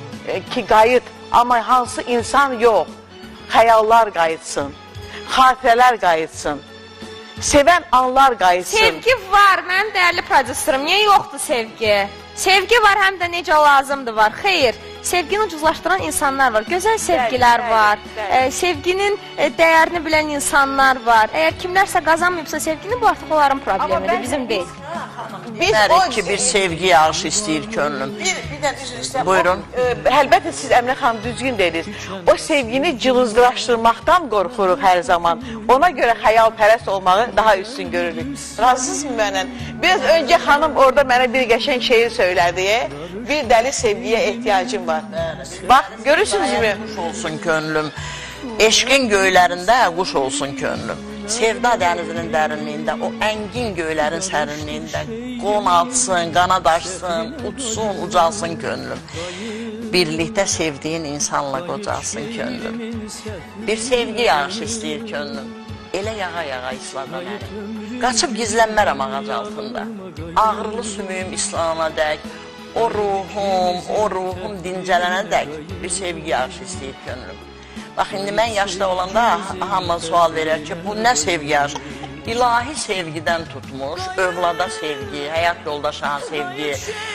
ki, qayıt, amma hansı insan yox. Xəyallar qayıtsın, xatirələr qayıtsın, sevən anlar qayıtsın. Sevgi var, mənim dəyərli prodüserim. Niyə yoxdur sevgi? Sevgi var, həm də necə lazımdır var. Xeyr, sevgini ucuzlaşdıran insanlar var, gözəl sevgilər bəli, var, bəli, bəli. E, sevginin e, dəyərini bilən insanlar var. Əgər kimlərsə qazanmayıbsa sevgini, bu artıq onların problemidir, bizim deyil. Bilmərik ki, bir sevgi yağışı istəyir könlüm. Bir, bir də üzr istəyəm. Buyurun. O, e, əlbəttə siz Əminə xanım düzgün dediniz. O sevgini cılızlaşdırmaqdan qorxuruq hər zaman. Ona görə xəyalpərəst olmağı daha üstün görürük. Razısınız mənə? Biraz öncə xanım orada mənə bir qəşəng şeir söylədi. Bir dəli sevgiyə ehtiyacım var. Bax, görürsünüzmü? Quş olsun könlüm, eşqin göylərində quş olsun könlüm. Sevda dənizinin dərinliyində, o əngin göylərin sərinliyində qonalsın, qanad açsın, uçsun, ucalsın könlüm. Birlikdə sevdiyin insanla qocalsın könlüm. Bir sevgi yağışı istəyir könlüm. Elə yağa-yağa islada məni. Qaçıb gizlənmərəm ağac altında. Ağrılı sümüyüm islanana dək, o ruhum, o ruhum dincələnə dək bir sevgi yağışı istəyir könlüm. Bax, indi mən yaşda olanda hamı sual verər ki, bu nə sevgi yağışı? İlahi sevgidən tutmuş, övlada sevgi, həyat yoldaşına sevgi,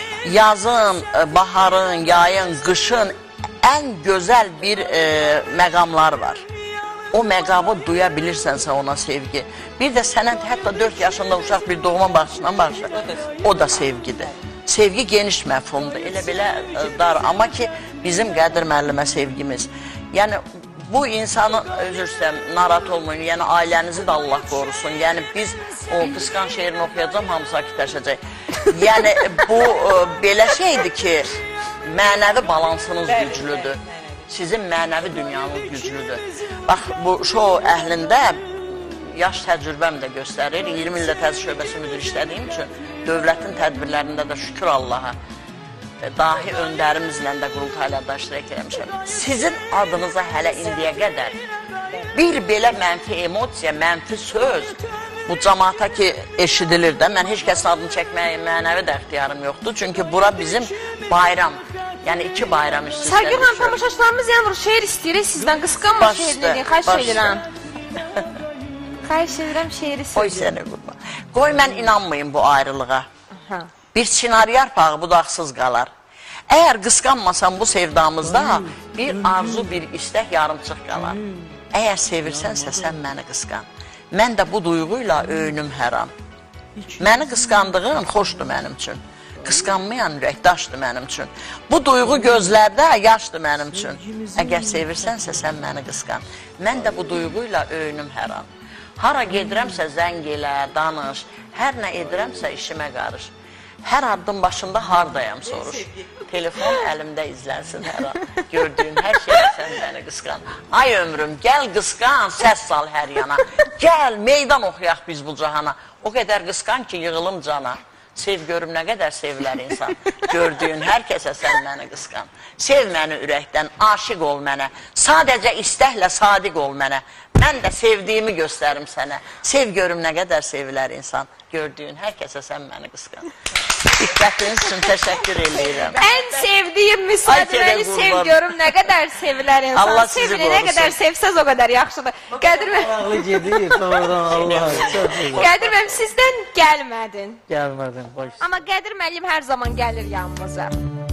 yazın, baharın, yayın, qışın ən gözəl bir e, məqamlar var. O məqamı duya bilirsənsə ona sevgi. Bir də sənət hətta dörd yaşında uşaq bir doğma baxışından baxışır. O da sevgidir. Sevgi geniş məfhumdur, elə belə dar. Amma ki, bizim Qədir müəllimə sevgimiz. Yəni, bu insanı, özür istəyəm, narahat olmayın, yəni ailənizi də Allah qorusun. Yəni, biz o qısqan şeirini oxuyacam, hamısı sakitləşəcək. Yəni, bu belə şeydir ki, mənəvi balansınız güclüdür. Sizin mənəvi dünyanız güclüdür. Bax, bu şou əhlində yaş təcrübəm də göstərir. iyirmi ildə təzyiq şöbəsi müdür işlədiyim üçün dövlətin tədbirlərində də şükür Allaha dahi öndərimizlə də qurultaylarda iştirak eləmişəm. Sizin adınıza hələ indiyə qədər bir belə mənfi emosiya, mənfi söz bu cəmaata ki eşidilir də. Mən heç kəsin adını çəkməyə mənəvi də ixtiyarım yoxdur. Çünki bura bizim bayram. Yəni iki bayram üst-üstə. Sərgün xanım, tamaşaçılarımız yəni şeir istəyirik sizdən. Qısqanma şeirini deyin, xahiş edirəm. Xahiş edirəm şeiri sizdən. Qoy səni qurban. Qoy mən inanmayım bu ayrılığa. Bir çinar yarpağı budaqsız qalar. Əgər qısqanmasan bu sevdamızda bir arzu, bir istək yarımçıq qalar. Əgər sevirsənsə sən məni qısqan. Mən də bu duyğuyla öyünüm hər an. Məni qısqandığın xoşdur mənim üçün. Qısqanmayan ürəkdaşdır mənim üçün. Bu duyğu gözlərdə yaşdır mənim üçün. Əgər sevirsənsə sən məni qısqan. Mən də bu duyğuyla öyünüm hər an. Hara gedirəmsə zəng elə, danış. Hər nə edirəmsə işimə qarış. Hər addım başında hardayam soruş. Telefon əlimdə izlənsin hər an. Gördüyün hər şeyə sən məni qısqan. Ay ömrüm, gəl qısqan, səs sal hər yana. Gəl, meydan oxuyaq biz bu cahana. O qədər qısqan ki, yığılım cana. Sev görüm nə qədər sevilər insan. Gördüyün hər kəsə sən məni qısqan. Sev məni ürəkdən, aşiq ol mənə. Sadəcə istəklə sadiq ol mənə. Mən də sevdiyimi göstərim sənə. Sev görüm nə qədər sevilər insan. Gördüyün hər kəsə sən məni qısqan. Diqqətiniz üçün təşəkkür edirəm. En sevdiğim Ay, müsaadəni gedək qurban. seviyorum. Ne kadar seviler insan. Allah sizi Sevini ne qorusun. kadar sevsez o kadar yaxşıdır. Qədir bəy, Ağlı gedir, oradan Allah. Çok güzel. Qədir bəy sizdən gəlmədin. Gelmedin. Baş. Ama Qədir müəllim hər zaman gəlir yanımıza.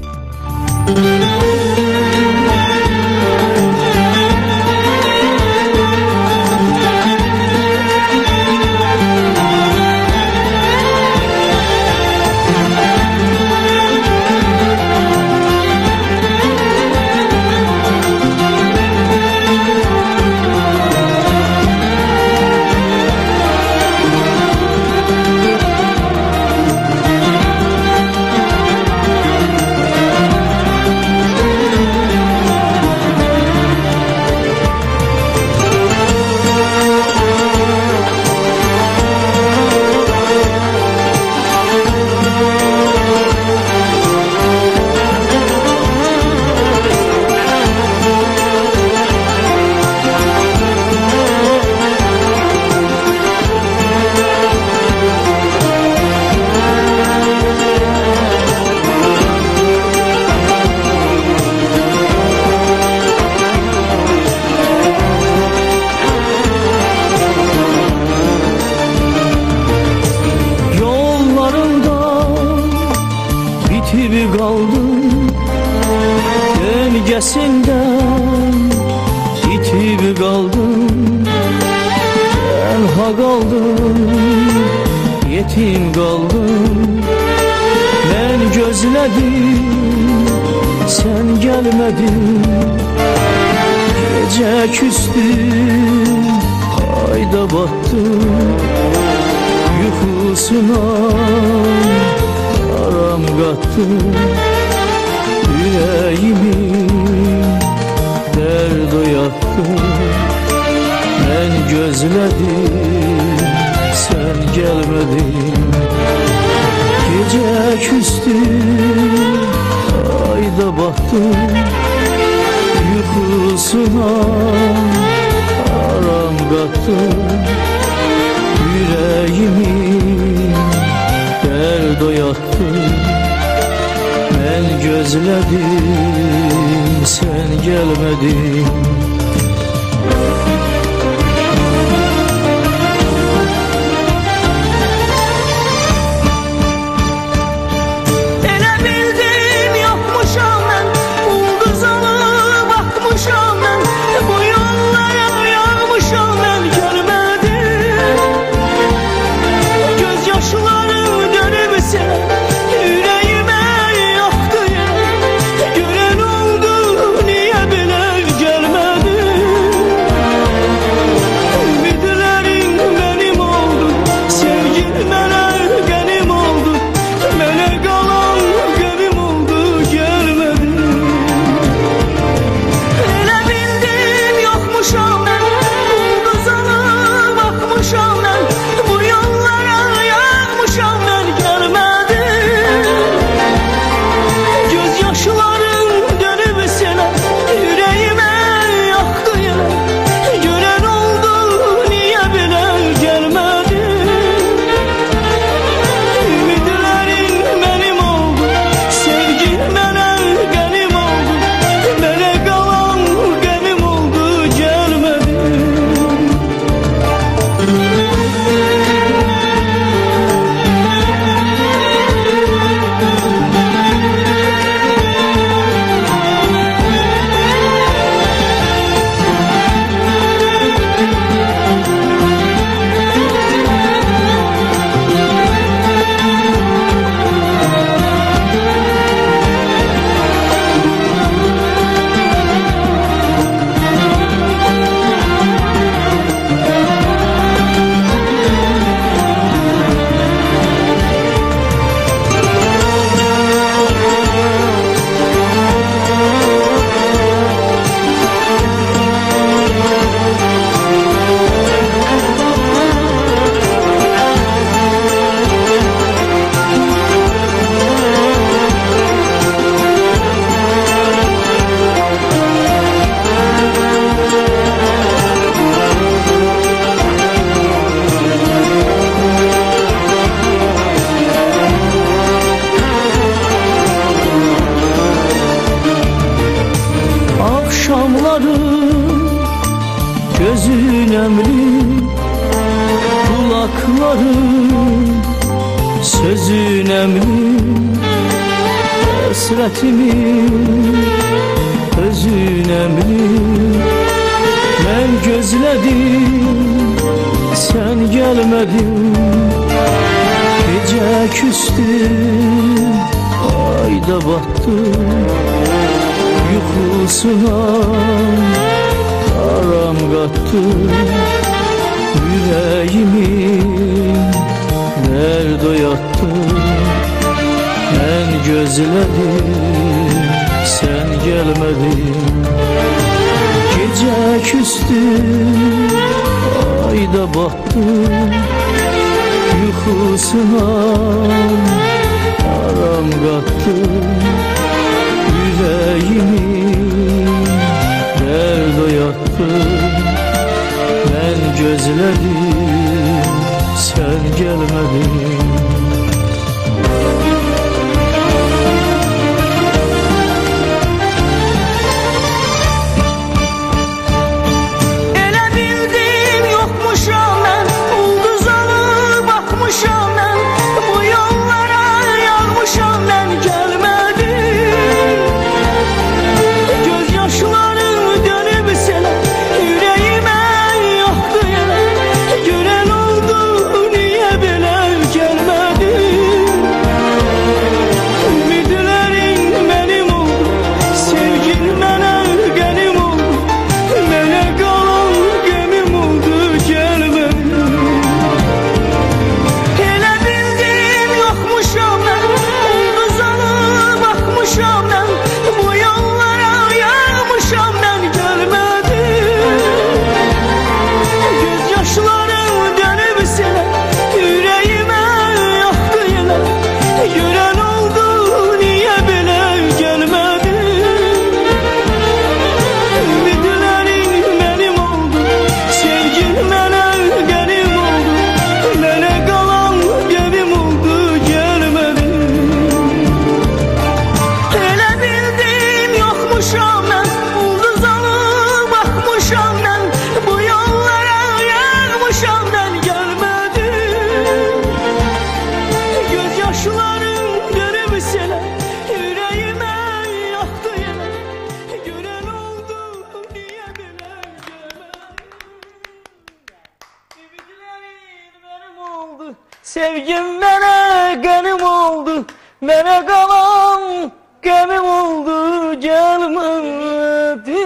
Bitib qaldım dengəsindən, itib qaldım, tənha qaldım, yetim qaldım. Mən gözlədim, sən gəlmədin, gecə küstüm, ayda battım, yuxusuna aram qattım, yüreğimi derd oyattım. Mən gözlədim, sən gəlmədin, gecə küstüm, ayda battım, yuxusuna aram qattım, yüreğimi derd oyattım. Mən gözlədim, sən gəlmədin. Elə bildim yapmışam mən, ulduzalı baxmışam mən, bu yollara yağmışam mən, gəlmədim. Göz yaşları dönümsə yüreğimə yaxdı ya, görən oldu niyə belə gəlmədim. yollarım sözüne mi, hasretimin özüne mi? Ben gözledim, sen gelmedin. Gece küstüm, ayda battım. Uykusuna aram kattım. Yüreğimi derd yattım. Ben gözledim, sen gelmedin. Gece küstüm, ayda battım. Uykusuna aram kattım. Yüreğimi derd yattım. Ben gözledim, sen gelmedin. Sevgim mənə qənim oldu, mənə qalan qəmim oldu, gəlmədi.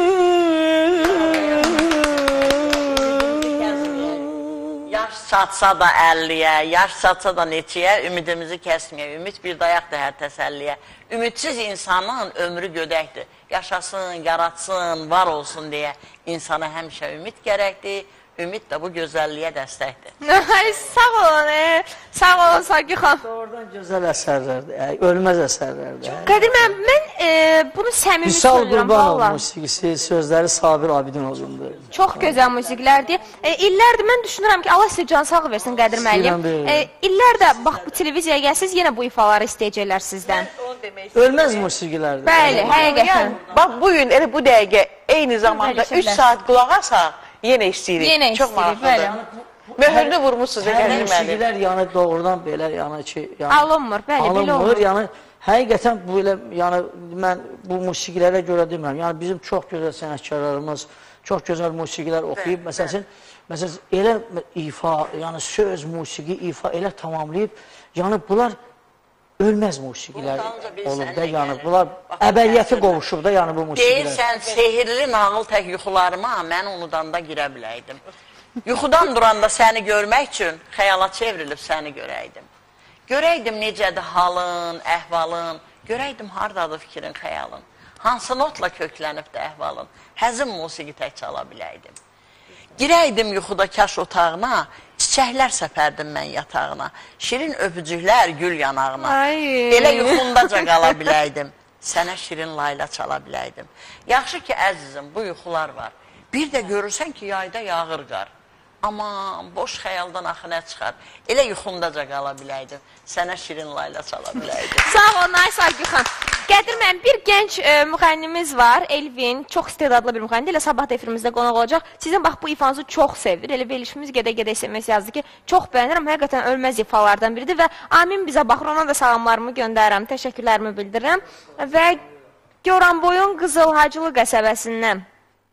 Yaş çatsa da əlliyə, yaş çatsa da neçəyə, ümidimizi kəsməyə, ümid bir dayaqdır hər təsəlliyə. Ümidsiz insanın ömrü gödəkdir, yaşasın, yaratsın, var olsun deyə insana həmişə ümid gərəkdir. Ümid də bu gözəlliyə dəstəkdir. Ay, sağ olun, e, sağ olun Saqi xan. Doğrudan gözəl əsərlərdir, ölməz əsərlərdir. Qədir mən, mən e, bunu səmimi Vüsal söylüyorum Qurbanov valla. musiqisi, sözləri Sabir Abidinovundur. Çox gözəl musiqilərdir. E, illərdir mən düşünürəm ki, Allah sizə can sağ versin Qədir müəllim. E, illərdə bax bu televiziyaya gəlsiniz, yenə bu ifaları istəyəcəklər sizdən. Ölməz musiqilərdir. Bəli, həqiqətən. Bax bugün elə bu dəqiqə eyni zamanda üç saat qulaq asaq, yenə istəyirik. Yenə Çox istəyirik, maraqlıdır. Möhürünü vurmuşsunuz. Hər musiqilər yəni doğrudan belə yəni ki, yəni alınmır, bəli, belə alınmır. olur. Yəni həqiqətən bu elə yəni mən bu musiqilərə görə demirəm. Yəni bizim çox gözəl sənətkarlarımız çox gözəl musiqilər oxuyub, məsələn, məsələn elə ifa, yəni söz, musiqi, ifa elə tamamlayıb, yəni bunlar ölməz musiqilər olub da, yəni bunlar əbədiyyəti qovuşub da, yəni bu musiqilər. Deyirsən, sehirli nağıl tək yuxularıma mən onudanda girə biləydim. Yuxudan duranda səni görmək üçün xəyala çevrilib səni görəydim. Görəydim necədir halın, əhvalın, görəydim hardadır fikrin, xəyalın. Hansı notla köklənib də əhvalın, həzin musiqi tək çala biləydim. Girəydim yuxuda kaş otağına, çiçəklər səpərdim mən yatağına, şirin öpücüklər gül yanağına. Ay. Elə yuxundaca qala biləydim, sənə şirin layla çala biləydim. Yaxşı ki, əzizim, bu yuxular var. Bir də görürsən ki, yayda yağır qar. Aman, boş xəyaldan axı nə çıxar? Elə yuxumdaca qala biləydim. Sənə şirin layla çala biləydim. Sağ ol, Naysar Gülxan. Qədir mənim bir gənc e, müğənnimiz var, Elvin. Çox istedadlı bir müğənnidir. Elə sabah da efirimizdə qonaq olacaq. Sizin bax bu ifanızı çox sevir. Elə verilişimiz gedə-gedə S M S yazdı ki, çox bəyənirəm. Həqiqətən ölməz ifalardan biridir və Amin bizə baxır. Ona da salamlarımı göndərirəm, təşəkkürlərimi bildirirəm. Və Goranboyun Qızıl Hacılı qəsəbəsindən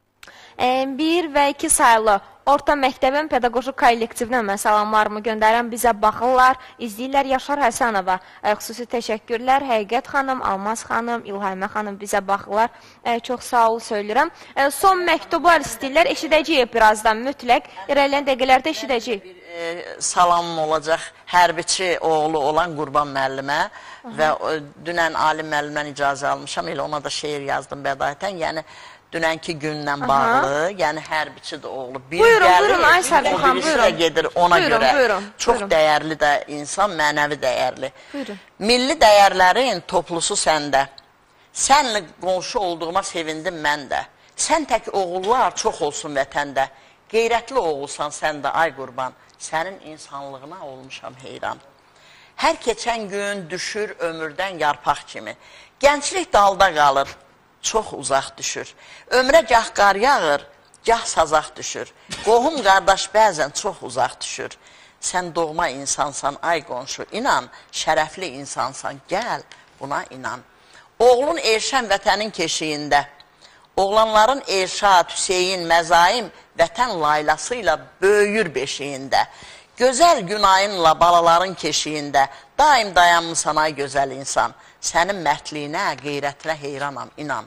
e, bir və iki saylı orta məktəbin pedaqoji kollektivinə mən salamlarımı göndərəm, bizə baxırlar, izləyirlər. Yaşar Həsənova, e, xüsusi təşəkkürlər. Həqiqət xanım, Almaz xanım, İlhəmə xanım bizə baxırlar. E, çox sağ ol söylürəm. E, son məktubu istəyirlər, eşidəcəyik birazdan mütləq. İrəliyən dəqiqələrdə eşidəcəyik. Bir e, salamım olacaq hərbiçi oğlu olan Qurban müəllimə və e, dünən alim müəllimdən icazə almışam, elə ona da şeir yazdım bədayətən. Yəni, dünənki gündən bağlı, yəni hərbiçidir oğlu. Bir buyurun, gəlir, buyurun, Aysel Gülxan, buyurun. Birisi də gedir ona buyurun, görə. Buyurun, Çox buyurun. dəyərli də insan, mənəvi dəyərli. Buyurun. Milli dəyərlərin toplusu səndə. Sənlə qonşu olduğuma sevindim mən də. Sən tək oğullar çox olsun vətəndə. Qeyrətli oğulsan sən də, ay qurban. Sənin insanlığına olmuşam heyran. Hər keçən gün düşür ömürdən yarpaq kimi. Gənclik dalda qalır. Çox uzaq düşür. Ömrə gah qar yağır, gah sazaq düşür. Qohum qardaş bəzən çox uzaq düşür. Sən doğma insansan, ay qonşu, inan, şərəfli insansan, gəl, buna inan. Oğlun Elşən vətənin keşiyində, oğlanların Elşad, Hüseyin, Məzaim vətən laylasıyla böyüyür beşiyində. Gözəl günayınla balaların keşiyində, daim dayanmısan ay gözəl insan. Sənin mərtliyinə, qeyrətinə heyranam, inan.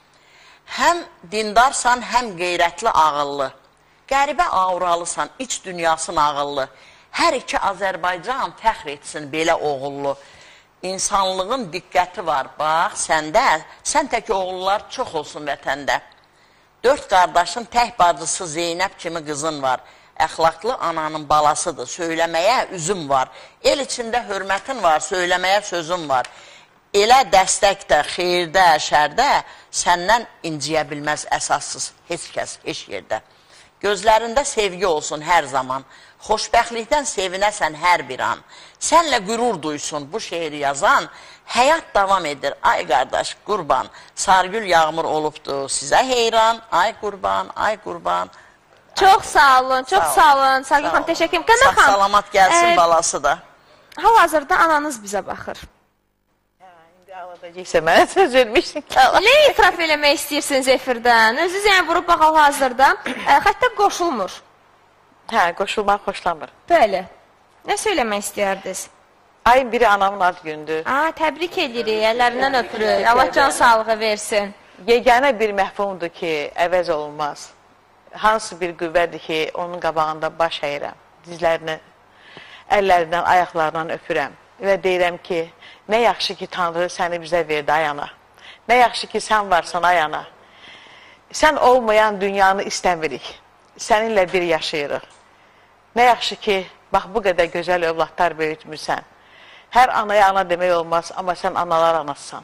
Həm dindarsan, həm qeyrətli ağıllı. Qəribə auralısan, iç dünyasın ağıllı. Hər iki Azərbaycan fəxr etsin belə oğullu. İnsanlığın diqqəti var, bax, səndə, sən tək oğullar çox olsun vətəndə. Dörd qardaşın tək bacısı Zeynəb kimi qızın var. Əxlaqlı ananın balasıdır, söyləməyə üzüm var. El içində hörmətin var, söyləməyə sözüm var. Elə dəstəkdə, xeyirdə, şərdə səndən inciyə bilməz əsassız heç kəs, heç yerdə. Gözlərində sevgi olsun hər zaman, xoşbəxtlikdən sevinəsən hər bir an. Sənlə qürur duysun bu şeiri yazan, həyat davam edir, ay qardaş, qurban. Sargül yağmur olubdu sizə heyran, ay qurban, ay qurban. Çox sağ olun, çox sağ olun. Sargül xanım, təşəkkür ederim. Qəmər xanım, salamat gəlsin e, balası da. Hal-hazırda ananız bizə baxır. Ağladacaqsa mənə söz vermişsin ki, Nə itiraf eləmək istəyirsiniz efirdən? Özünüz yəni vurub bax hal-hazırda. E, xəttə qoşulmur. hə, qoşulmaq xoşlamır. Bəli. Nə söyləmək istəyərdiniz? Ayın biri anamın ad gündür. Aa, təbrik edirik, əllərindən öpürük. Allah can sağlığı versin. Yeganə bir məhfumdur ki, əvəz olunmaz. Hansı bir qüvvədir ki, onun qabağında baş əyirəm, dizlərini, əllərindən, ayaqlarından öpürəm və deyirəm ki, nə yaxşı ki, Tanrı səni bizə verdi, ay ana. Nə yaxşı ki, sən varsan, ay ana. Sən olmayan dünyanı istəmirik, səninlə bir yaşayırıq. Nə yaxşı ki, bax, bu qədər gözəl övladlar böyütmürsən. Hər anaya ana demək olmaz, amma sən analar anasısan.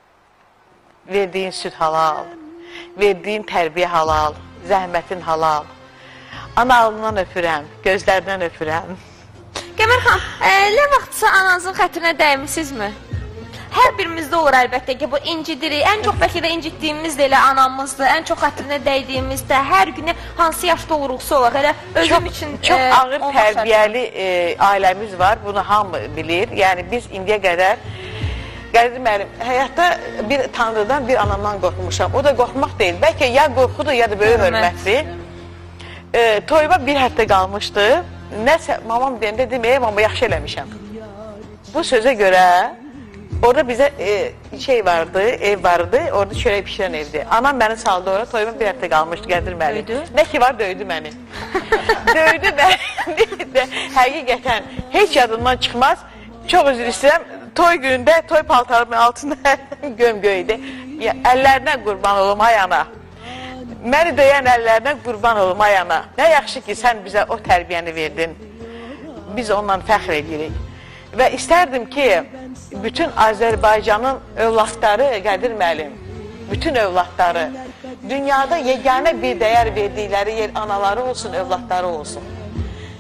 Verdiyin süd halal, verdiyin tərbiyə halal, zəhmətin halal. Ana alından öpürəm, gözlərindən öpürəm. Qəmər xan, e, nə vaxtsa ananızın xətrinə dəymisinizmi? Hər birimizdə olur əlbəttə ki, bu incidirik. Ən çox bəlkə də incitdiyimiz də elə anamızdır. Ən çox xətrinə dəydiyimizdə hər günə hansı yaşda oluruqsa olaq. Elə özüm Çox, üçün çox e, ağır olmaq tərbiyəli e, ailəmiz var, bunu hamı bilir. Yəni biz indiyə qədər, Qədir müəllim, həyatda bir Tanrıdan, bir anamdan qorxmuşam. O da qorxmaq deyil. Bəlkə ya qorxudur, ya da böyük hörmətdir. E, toyuma bir həftə qalmışdı. Nəsə, mamam deyəndə deməyəm, amma yaxşı eləmişəm. Bu sözə görə orada bizə e, şey vardı, ev vardı, orada çörək pişirən evdir. Anam məni saldı orada, toyuma bir həftə qalmışdı, Qədir müəllim. Nə ki var, döydü məni. Döydü məni. Həqiqətən, heç yadımdan çıxmaz. Çox üzr istəyirəm, toy günündə, toy paltarımın altında göm-göydi. Əllərinə qurban olum, ay ana. Məni döyən əllərinə qurban olum, ay ana. Nə yaxşı ki, sən bizə o tərbiyəni verdin. Biz ondan fəxr edirik. Və istərdim ki, bütün Azərbaycanın övladları, Qədir müəllim, bütün övladları, dünyada yeganə bir dəyər verdikləri yer anaları olsun, övladları olsun.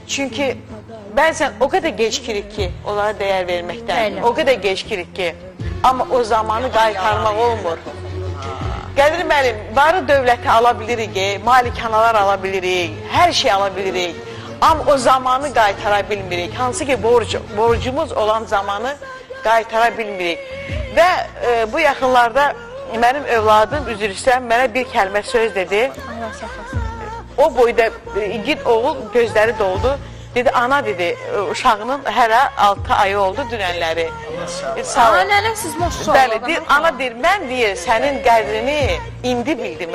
Çünkü bəzən o qədər gecikirik ki, onlara dəyər verməkdən. Bəli. O qədər gecikirik ki, amma o zamanı qaytarmaq olmur. Qədir müəllim, varı dövləti ala bilirik, malikanalar ala bilirik, hər şey ala bilirik. Amma o zamanı qaytara bilmirik. Hansı ki borc, borcumuz olan zamanı qaytara bilmirik. Və e, bu yaxınlarda mənim övladım, üzr istəyirəm, mənə bir kəlmə söz dedi. O boyda igid oğul gözləri doldu. Dedi, ana dedi, uşağının hələ altı ayı oldu dünənləri. Ana, nənə siz maşallah. Bəli, deyir, ana deyir, mən deyir, sənin qədrini indi bildim.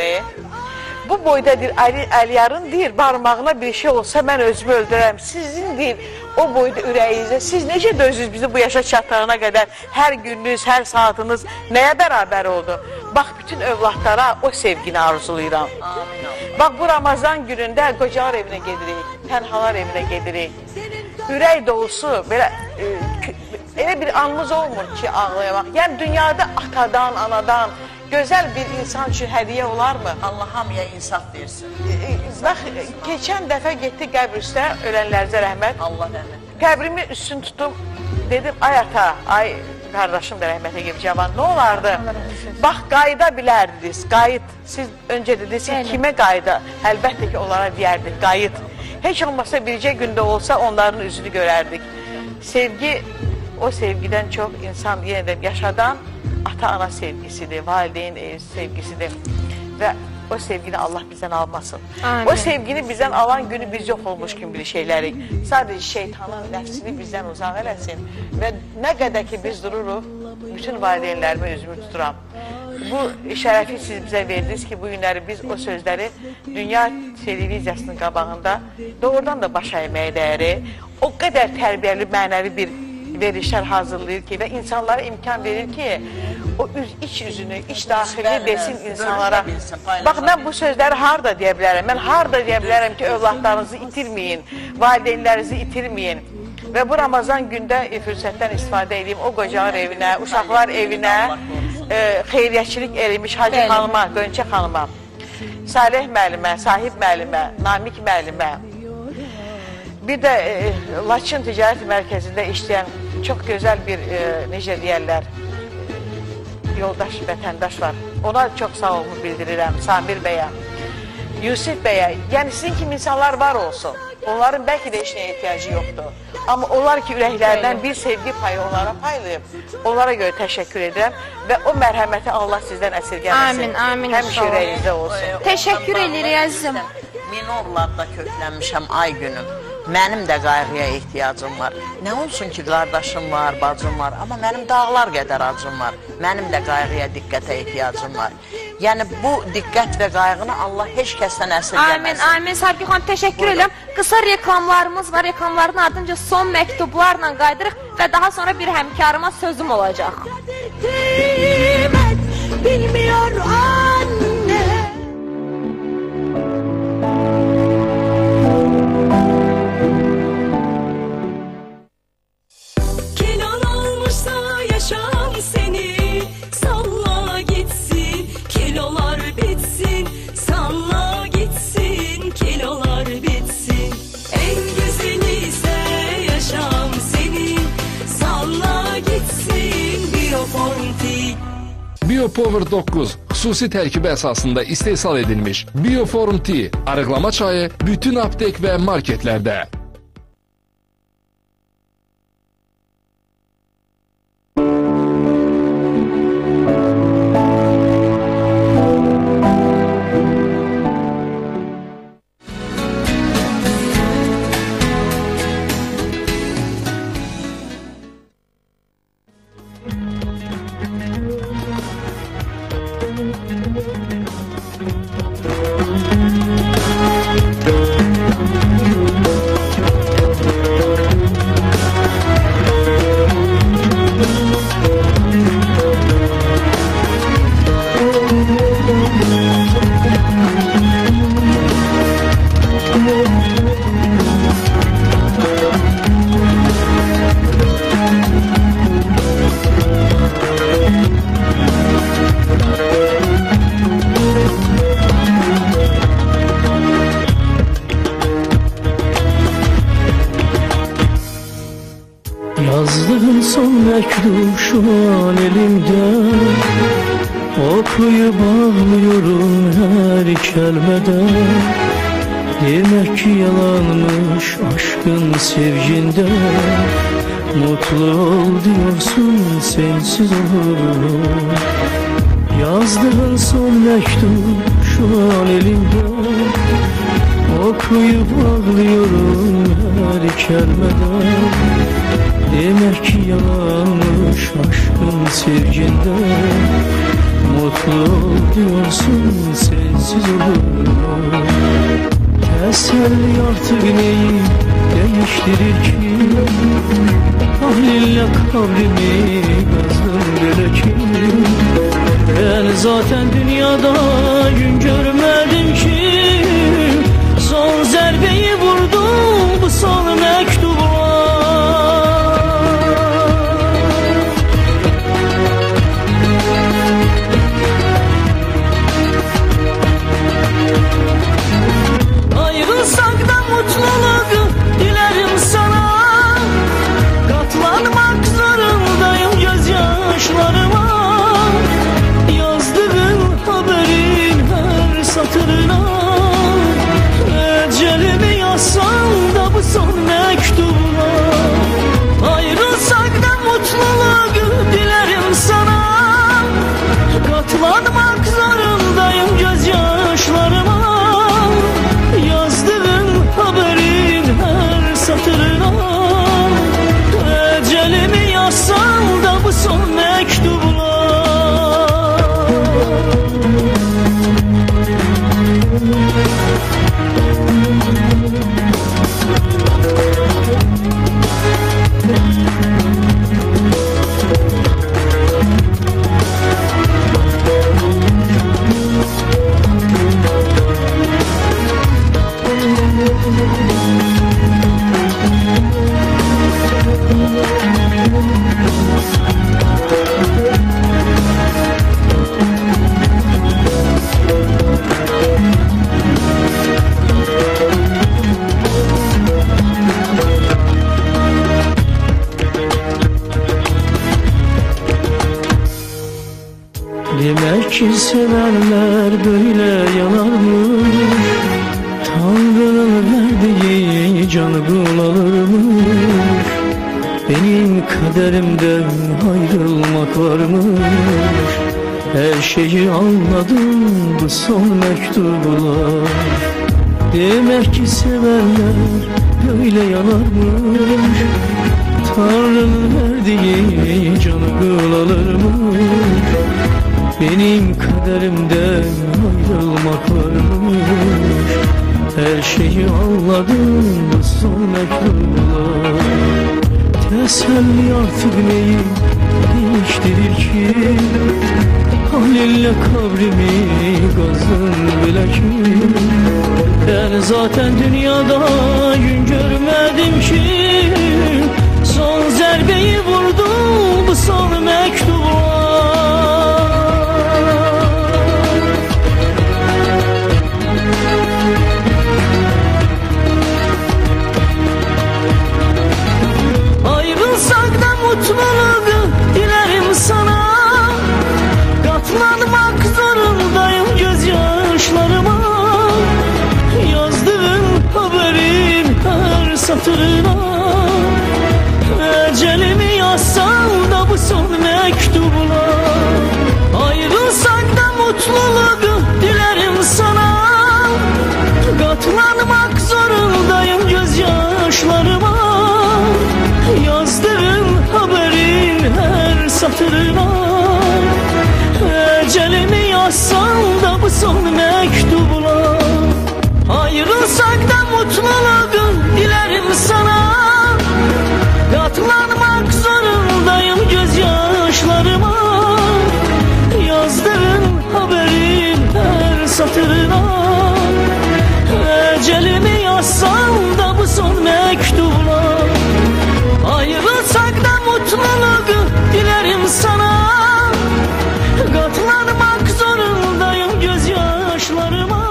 Bu boyda deyir, Əliyarın deyir, barmağına bir şey olsa mən özümü öldürərəm. Sizin deyir, o boyda ürəyinizə, siz necə dözünüz bizi bu yaşa çatdığına qədər hər gününüz, hər saatınız nəyə bərabər oldu? Bax, bütün övladlara o sevgini arzulayıram. Bax, bu Ramazan günündə qocalar evinə gedirik, tənhalar evinə gedirik. Ürək dolusu, belə, e, elə bir anımız olmur ki, ağlayamaq. Yəni, dünyada atadan, anadan, gözəl bir insan üçün hədiyyə olarmı? Allah hamıya insaf versin. Bax, keçən dəfə getdi qəbr üstə, ölənlərizə rəhmət. Allah rəhmət. Qəbrimi üstün tutum, dedim, ay ata, ay qardaşım da rəhmətə gibi cavan, nə olardı? Bax, qayda bilərdiniz, qayıt. Siz öncə dediniz ki, kimə qayda? Əlbəttə ki, onlara deyərdik, qayıt. Heç olmasa bircə gündə olsa onların üzünü görərdik. Sevgi, o sevgidən çox insan yenə də yaşadan ata-ana sevgisidir, valideyn sevgisidir və o sevgini Allah bizdən almasın. Amin. O sevgini bizdən alan günü biz yox olmuş kimi bir şeylərik. Sadəcə şeytanın nəfsini bizdən uzaq eləsin və nə qədər ki biz dururuq, bütün valideynlərimi özümü tuturam. Bu şərəfi siz bizə verdiniz ki, bu günləri biz o sözləri dünya televiziyasının qabağında doğrudan da baş əyməyə dəyəri, o qədər tərbiyəli, mənəvi bir verişlər hazırlayır ki və insanlara imkan verir ki, o üz, iç üzünü, iç daxili desin insanlara. Bax, mən bu sözləri harada deyə bilərəm? Mən harada deyə bilərəm ki, övladlarınızı itirməyin, valideynlərinizi itirməyin. Və bu Ramazan gündə fürsətdən istifadə edeyim, o qocalar evinə, uşaqlar evinə, e, xeyriyyətçilik eləmiş Hacı xanıma, Qönçə xanıma, Salih müəllimə, Sahib müəllimə, Namik müəllimə, bir də e, Laçın Ticarət Mərkəzində işləyən çox gözəl bir, e, necə deyərlər, yoldaş, vətəndaş var. Ona çox sağ olunu bildirirəm, Samir bəyə, Yusif bəyə. Yəni sizin kimi insanlar var olsun. Onların bəlkə də heç nəyə ehtiyacı yoxdur. Amma onlar ki, ürəklərdən bir sevgi payı onlara paylayıb, onlara görə təşəkkür edirəm və o mərhəməti Allah sizdən əsirgəməsin. Amin, amin. Həmişə ürəyinizdə olsun. Təşəkkür edirik əzizim. Minorlarda köklənmişəm ay günüm. Mənim də qayğıya ehtiyacım var. Nə olsun ki, qardaşım var, bacım var, amma mənim dağlar qədər acım var. Mənim də qayğıya, diqqətə ehtiyacım var. Yəni, bu diqqət və qayğını Allah heç kəsdən əsirgəməsin. Amin, amin. Sarki xanım, təşəkkür edirəm. Qısa reklamlarımız var. Reklamların ardınca son məktublarla qaydırıq və daha sonra bir həmkarıma sözüm olacaq. Bilmiyor anne. Yaşam seni salla gitsin, kilolar bitsin, salla gitsin, kilolar bitsin. En güzeli ise yaşam senin, salla gitsin, Bioform-T. Biopower doqquz xüsusi tərkib əsasında istehsal edilmiş Bioform-T arıqlama çayı bütün aptek və marketlərdə. Yazdığın son mektup şu an elimde, okuyup ağlıyorum her kelimede. Demek ki yalanmış aşkın sevginde, mutlu ol diyorsun sensiz olurum. Yazdığın son mektup şu an elimde, okuyup ağlıyorum her kelimede. Demek ki yalanmış aşkın sevginde, mutlu ol diyorsun sensiz olurum. Teselli artık neyi değiştirir ki, tahlille kabrimi kazdım böyle ki. Ben zaten dünyada gün görmedim ki, son zerbeyi vurdum bu son mektuba. Ayrılsak da mutluluk dilerim sana, katlanmak zorundayım gözyaşlarıma. Yazdığın haberin her satırına, ecelimi yazsam da bu son mektubuna. Ayrılsak da mutluluk dilerim sana, katlanmak zorundayım gözyaşlarıma. Yazdığın haberin her satırına, ecelimi yazsam da bu son mektubuna. Demek ki sevenler böyle yanarmış, Tanrı'nın verdiği canı kullanırmış. Benim kaderimden ayrılmak varmış, her şeyi anladım bu son mektubla. Demek ki sevenler böyle yanarmış, Tanrı'nın verdiği canı kullanırmış. Benim kaderimden ayrılmak varmış, her şeyi anladım bu son mektubla. Teselli artık neyi değiştirir ki, Halil'le kabrimi kazdın bile ki. Ben zaten dünyada gün görmedim ki, son zerbeyi vurdum bu son mektuba. Ayrılsak da mutluluk dilerim sana, katlanmak zorundayım gözyaşlarıma. Yazdığın haberin her satırına, ecelimi yazsam da bu son mektubuna. Ayrılsak da mutluluk dilerim sana, katlanmak zorundayım gözyaşlarıma. Yazdığın haberin her satırına, ecelimi yazsam da bu son mektubuna. Ayrılsak da mutluluk dilerim sana, katlanmak zorundayım gözyaşlarıma. Yazdığın haberin her satırına, ecelimi yazsam da bu son mektubuna. Ayrılsak da mutluluk dilerim sana, katlanmak zorundayım gözyaşlarıma.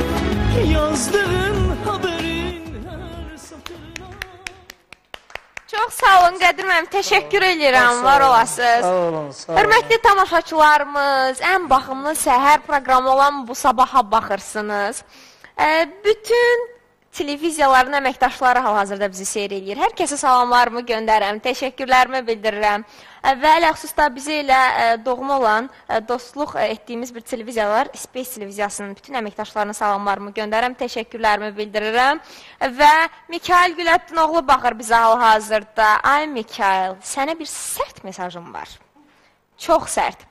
Yazdığın haberin her satırına. Çox sağ olun Qədir müəllim, təşəkkür edirəm, var olasınız. Sağ olun, sağ olun. Hörmətli tamaşaçılarımız, ən baxımlı səhər proqramı olan Bu Sabaha baxırsınız. E, bütün televiziyaların əməkdaşları hal-hazırda bizi seyr edir. Hər kəsə salamlarımı göndərəm, təşəkkürlərimi bildirirəm. Və ələxüsus da bizi ilə doğma olan, dostluq etdiyimiz bir televiziya var. Space televiziyasının bütün əməkdaşlarına salamlarımı göndərəm, təşəkkürlərimi bildirirəm. Və Mikail Güləddinoğlu baxır bizə hal-hazırda. Ay Mikail, sənə bir sərt mesajım var. Çox sərt.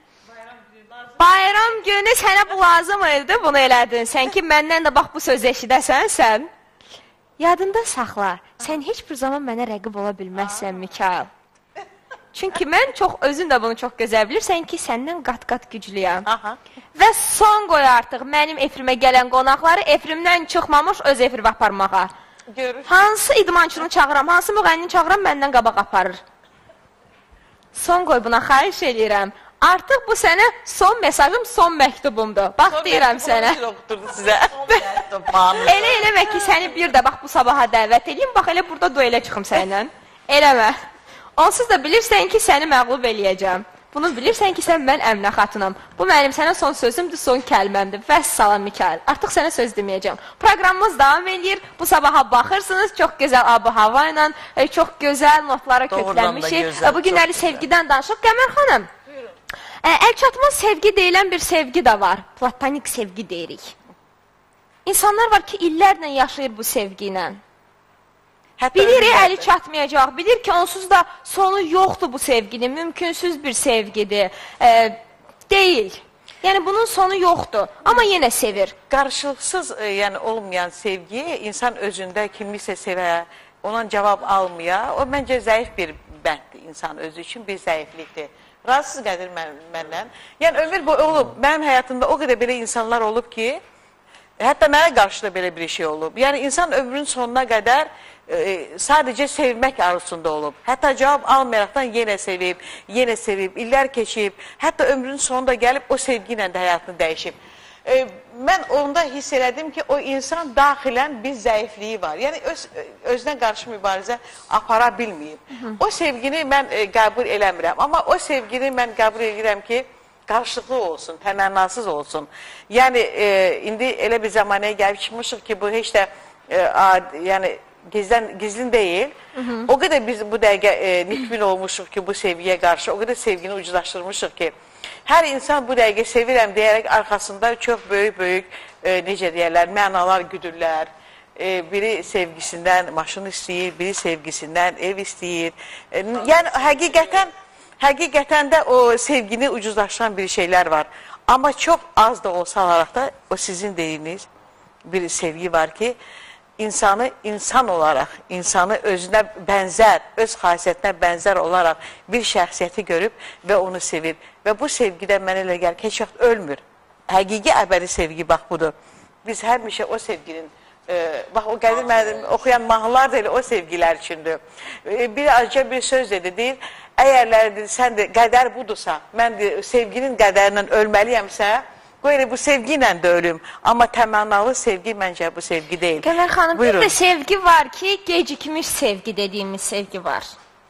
Bayram günü sənə bu lazım idi, bunu elədin. Sən ki, məndən də bax bu sözü eşidəsən sən. Yadında saxla, sən heç bir zaman mənə rəqib ola bilməzsən Mikail. Çünki mən çox, özün də bunu çox gözəl bilirsən ki, səndən qat-qat güclüyəm. Aha. Və son qoy artıq mənim efrimə gələn qonaqları efrimdən çıxmamış öz efrimə aparmağa. Görür. Hansı idmançını çağıram, hansı müğənnini çağıram, məndən qabaq aparır. Son qoy buna, xahiş edirəm. Artıq bu sənə son mesajım, son məktubumdur. Bax, son deyirəm sənə. Son məktubum sizə. Elə eləmə ki, səni bir də bax bu sabaha dəvət edeyim, bax elə burada duelə çıxım sənlə. Eləmə. Onsuz da bilirsən ki, səni məğlub eləyəcəm. Bunu bilirsən ki, sən mən Əminə xatunam. Bu mənim sənə son sözümdür, son kəlməmdir. Vəssalam Mikail. Artıq sənə söz deməyəcəm. Proqramımız davam edir. Bu sabaha baxırsınız. Çox gözəl ab-hava ilə, çox gözəl notlara köklənmişik. Bu günləri sevgidən danışıq. Qəmər xanım, əl çatmaz sevgi deyilən bir sevgi də var. Platonik sevgi deyirik. İnsanlar var ki, illərlə yaşayır bu sevgi ilə. Bilir, əli çatmayacaq, bilir ki, onsuz da sonu yoxdur bu sevginin, mümkünsüz bir sevgidir, e, deyil. Yəni, bunun sonu yoxdur, amma yenə sevir. Qarşılıqsız, e, yəni olmayan sevgi, insan özündə kimisə sevə, ondan cavab almaya, o məncə zəif bir bənddir insan özü üçün, bir zəiflikdir. Razısız Qədir mən, məndən. Yəni, ömür boyu olub, mənim həyatımda o qədər belə insanlar olub ki, hətta mənə qarşı da belə bir şey olub. Yəni, insan ömrün sonuna qədər e, sadəcə sevmək arzusunda olub. Hətta cavab almayaraqdan yenə sevib, yenə sevib, illər keçib, hətta ömrün sonunda gəlib o sevgi ilə də həyatını dəyişib. E, mən onda hiss elədim ki, o insan daxilən bir zəifliyi var. Yəni, öz, özünə qarşı mübarizə apara bilməyib. O sevgini mən e, qəbul eləmirəm. Amma o sevgini mən qəbul edirəm ki, qarşılıqlı olsun, təmənnasız olsun. Yəni, e, indi elə bir zamanaya gəlib çıxmışıq ki, bu heç də e, ad, yəni, gizlən, gizlin deyil. Hı -hı. O qədər biz bu dəqiqə e, nikmin olmuşuq ki, bu sevgiyə qarşı, o qədər sevgini ucuzlaşdırmışıq ki, hər insan bu dəqiqə sevirəm deyərək arxasında çox böyük-böyük, e, necə deyərlər, mənalar güdürlər. E, biri sevgisindən maşın istəyir, biri sevgisindən ev istəyir. E, yəni, həqiqətən, həqiqətən də o sevgini ucuzlaşdıran bir şeylər var. Amma çox az da olsa olaraq da o sizin deyiniz bir sevgi var ki, insanı insan olaraq, insanı özünə bənzər, öz xasiyyətinə bənzər olaraq bir şəxsiyyəti görüb və onu sevir. Və bu sevgidən mənə elə gəlir ki, heç vaxt ölmür. Həqiqi əbədi sevgi, bax budur. Biz həmişə o sevginin, e, bax o Qədir mənim oxuyan mahnılar da elə o sevgilər üçündür. E, bir acı bir söz dedi, deyir, əgərlər sən də qədər budursa, mən de, sevginin qədərindən ölməliyəmsə, qoy elə bu sevgi ilə də ölüm. Amma təmənnalı sevgi məncə bu sevgi deyil. Qəmər xanım, bir də sevgi var ki, gecikmiş sevgi dediyimiz sevgi var.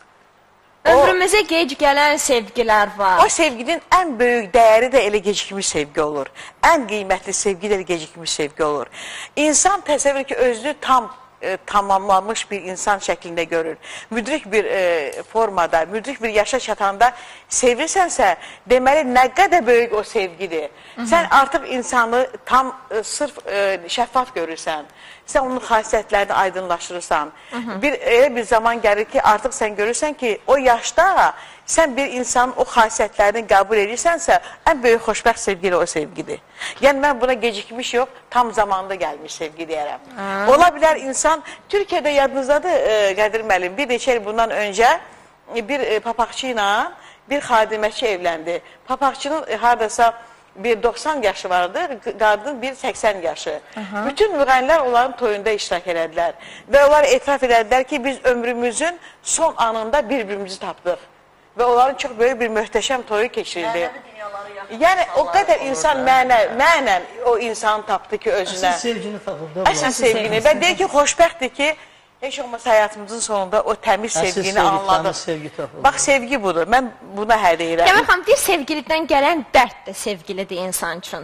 Ömrümüzə gec gələn sevgilər var. O sevginin ən böyük dəyəri də elə gecikmiş sevgi olur. Ən qiymətli sevgi də gecikmiş sevgi olur. İnsan təsəvvür ki, özünü tam E, tamamlanmış bir insan şəklində görür. Müdrik bir e, formada, müdrik bir yaşa çatanda sevirsənsə, deməli nə qədər böyük o sevgidir. Hı -hı. Sən artıq insanı tam e, sırf e, şəffaf görürsən. Sən onun xasiyyətlərini aydınlaşdırırsan. Hı -hı. Bir, elə bir zaman gəlir ki, artıq sən görürsən ki, o yaşda sən bir insanın o xasiyyətlərini qəbul edirsənsə, ən böyük xoşbəxt sevgi o sevgidir. Yəni, mən buna gecikmiş yox, tam zamanında gəlmiş sevgi deyərəm. Hı. Ola bilər insan, Türkiyədə yadınızdadır, e, Qədir müəllim, bir neçə il bundan öncə bir e, papaqçı ilə bir xadiməçi evləndi. Papaqçının e, haradasa bir doxsan yaşı vardı, qadın bir səksən yaşı. Aha. Bütün müğənnilər onların toyunda iştirak elədilər. Və onlar etiraf elədilər ki, biz ömrümüzün son anında bir-birimizi tapdıq. Və onların çox böyük bir möhtəşəm toyu keçirildi. Yəni, o qədər insan mənə, mənən o insanı tapdı ki, özünə. Əsl sevgini tapıldı. Əsl sevgini. Və deyir ki, xoşbəxtdir ki, Heç olmasa həyatımızın sonunda o təmiz Əsl sevgini sevgi, anladım. təmiz sevgi tapılır. Bax, sevgi budur. Mən buna hər deyirəm. Demək xanım, deyir sevgilidən gələn dərd də sevgilidir insan üçün.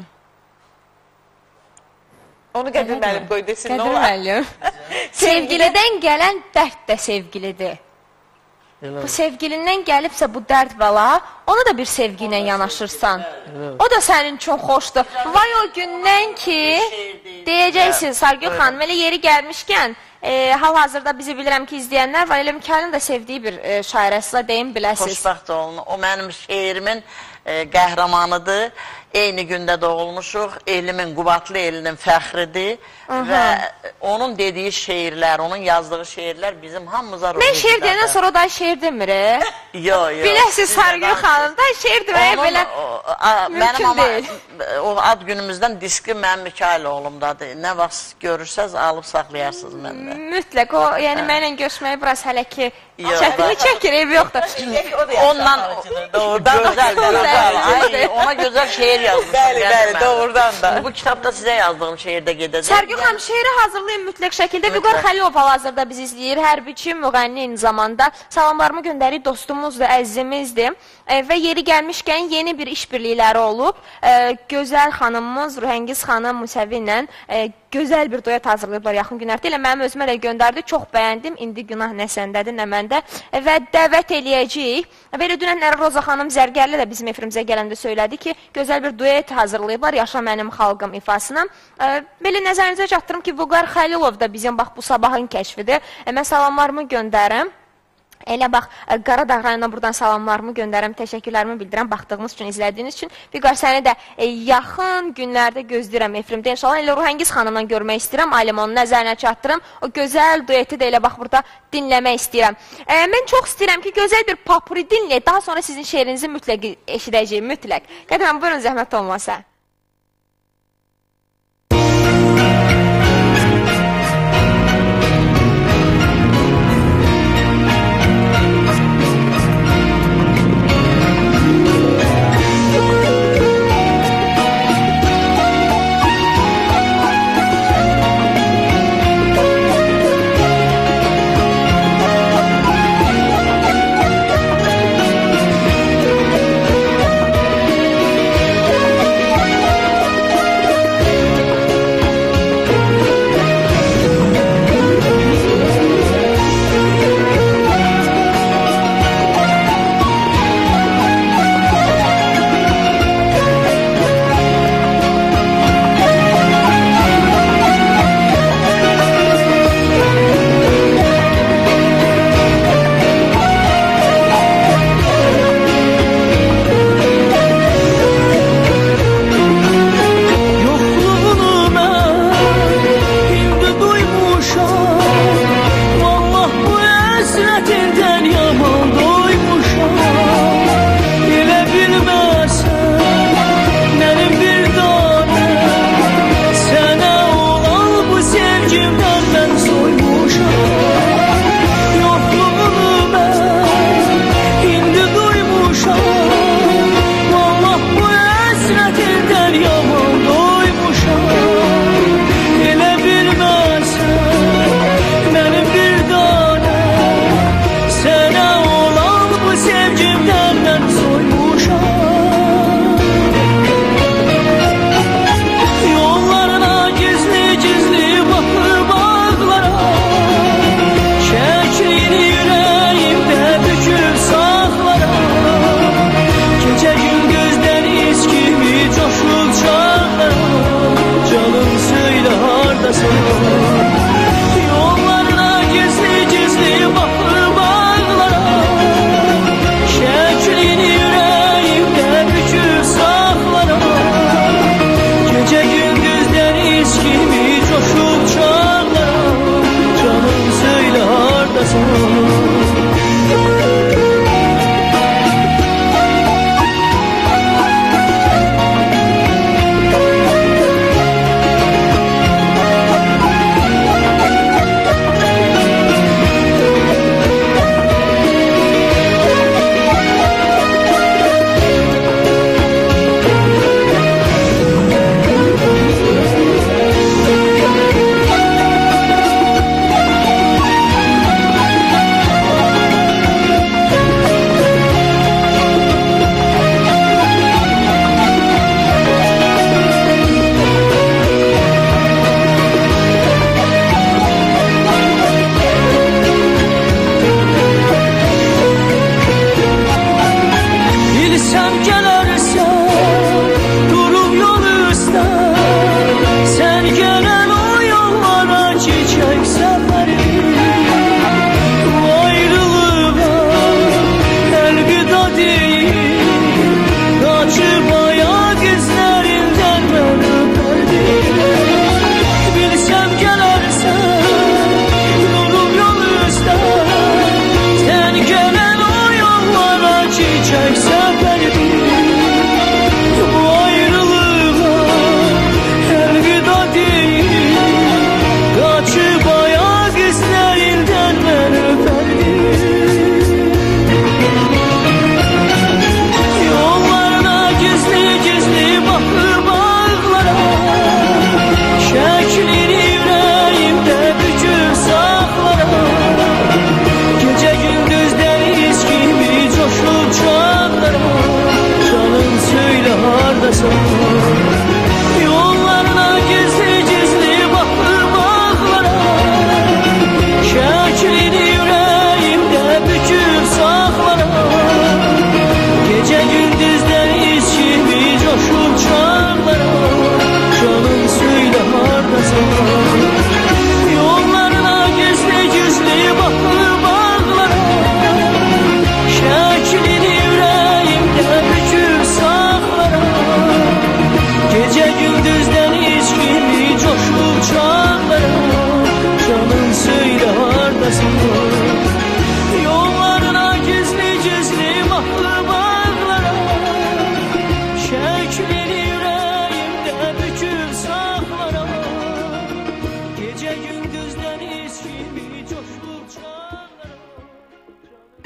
Onu Qədir müəllim qoy desin, nə Qədir olar? müəllim. Sevgilidən gələn dərd də sevgilidir. Elə Bu sevgilindən gəlibsə bu dərd bala, ona da bir sevgi ilə yanaşırsan. O da sənin üçün xoşdur. Vay o gündən ki, deyəcəksin Sargül xanım, elə yeri gəlmişkən, e, hal-hazırda bizi bilirəm ki, izləyənlər var, elə Mikailin də sevdiyi bir e, şairəsilə deyim biləsiniz. Xoşbəxt olun. O mənim şeirimin e, qəhrəmanıdır. Eyni gündə doğulmuşuq. Elimin, Qubadlı elinin fəxridir. Və onun dediyi şeirlər, onun yazdığı şeirlər bizim hamımıza ruh Mən şeir deyəndən sonra o da şeir demir. e? Yo, yo. Biləsiniz Sargül xanım da şeir deməyə Onun, belə o, a, mümkün mənim ama deyil. o ad günümüzdən diski mənim Mikail oğlumdadır. Nə vaxt görürsəz alıb saxlayarsınız məndə. Mütləq o, yəni mənlə görüşməyi biraz hələ ki Yox, çəkini çəkir, ev yoxdur. Ondan doğrudan gözəl, gözəl. Ay, ona gözəl şeir yazmışım. Bəli, bəli, doğrudan da. Bu kitabda sizə yazdığım şeirdə gedəcək. Sərgül xanım, şeiri hazırlayın mütləq şəkildə. Vüqar Xəlilov hal-hazırda bizi izləyir. Hərbiçi, müğənni eyni zamanda. Salamlarımı göndərir, dostumuzdur, əzizimizdir. E, və yeri gəlmişkən yeni bir işbirlikləri olub. E, gözəl xanımımız Ruhəngiz xanım Musəvi ilə e, gözəl bir duet hazırlayıblar yaxın günlərdə. Elə mənim özümə də göndərdi. Çox bəyəndim. İndi günah nə səndədir, nə məndə. E, və dəvət eləyəcəyik. Belə dünənləri Roza xanım Zərgərli də bizim efrimizə gələndə söylədi ki, gözəl bir duet hazırlayıblar Yaşa Mənim Xalqım ifasına. E, belə nəzərinizə çatdırım ki, Vüqar Xəlilov da bizim bax bu sabahın kəşfidir. E, mən salamlarımı göndərim. Elə bax, Qaradağ rayonuna buradan salamlarımı göndərəm, təşəkkürlərimi bildirəm, baxdığınız üçün, izlədiyiniz üçün. Vüqar, səni də e, yaxın günlərdə gözləyirəm efrimdə. İnşallah elə Ruhəngiz xanımla görmək istəyirəm, ailəm onun nəzərinə çatdırım. O gözəl dueti də elə bax burada dinləmək istəyirəm. E, mən çox istəyirəm ki, gözəl bir papuri dinləyək, daha sonra sizin şeirinizi mütləq eşidəcəyim, mütləq. Qədərəm, buyurun, zəhmət olmasa.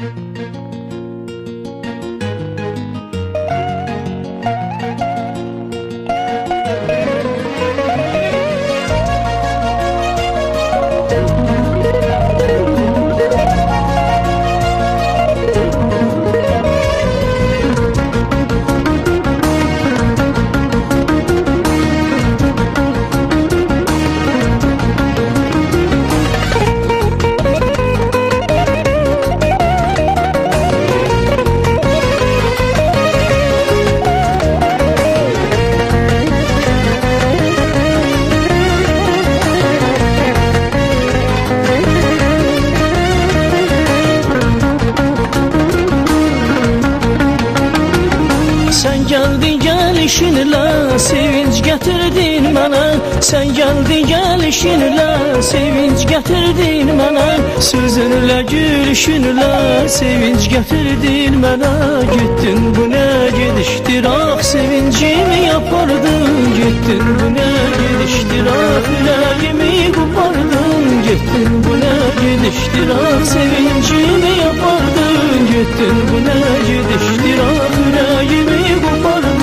Gelişinlə sevinç gətirdin mənə, sən gəldin gəlişinlə sevinç gətirdin mənə, sözünlə gülüşünlə sevinç gətirdin mənə, getdin bu nə gedişdir, ah sevincimi yapardın, getdin bu nə gedişdir, ah ürəyimi qopardın, getdin bu nə gedişdir, ah sevincimi yapardın, getdin bu nə gedişdir, ah ürəyimi qopardın.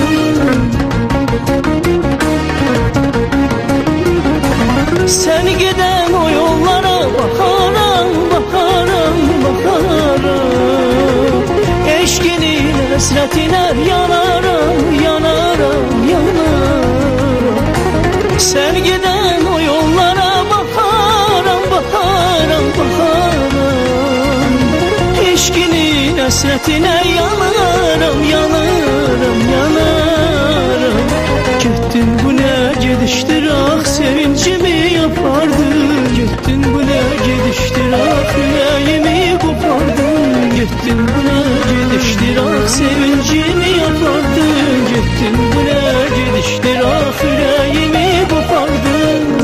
Sen giden o yollara bakaram, bakaram, bakaram, eşkinin hasretine yanaram, yanaram, yanaram. Sen giden o yollara bakaram, bakaram, bakaram, eşkinin hasretine yanaram, yanaram, yanaram. Gittin bu ne gediştir, ah sevincimi yapardın, gittin bu ne gediştir, ah yüreğimi kopardın, gittin bu ne gediştir, ah sevincimi yapardın, gittin bu ne gediştir, ah yüreğimi kopardın.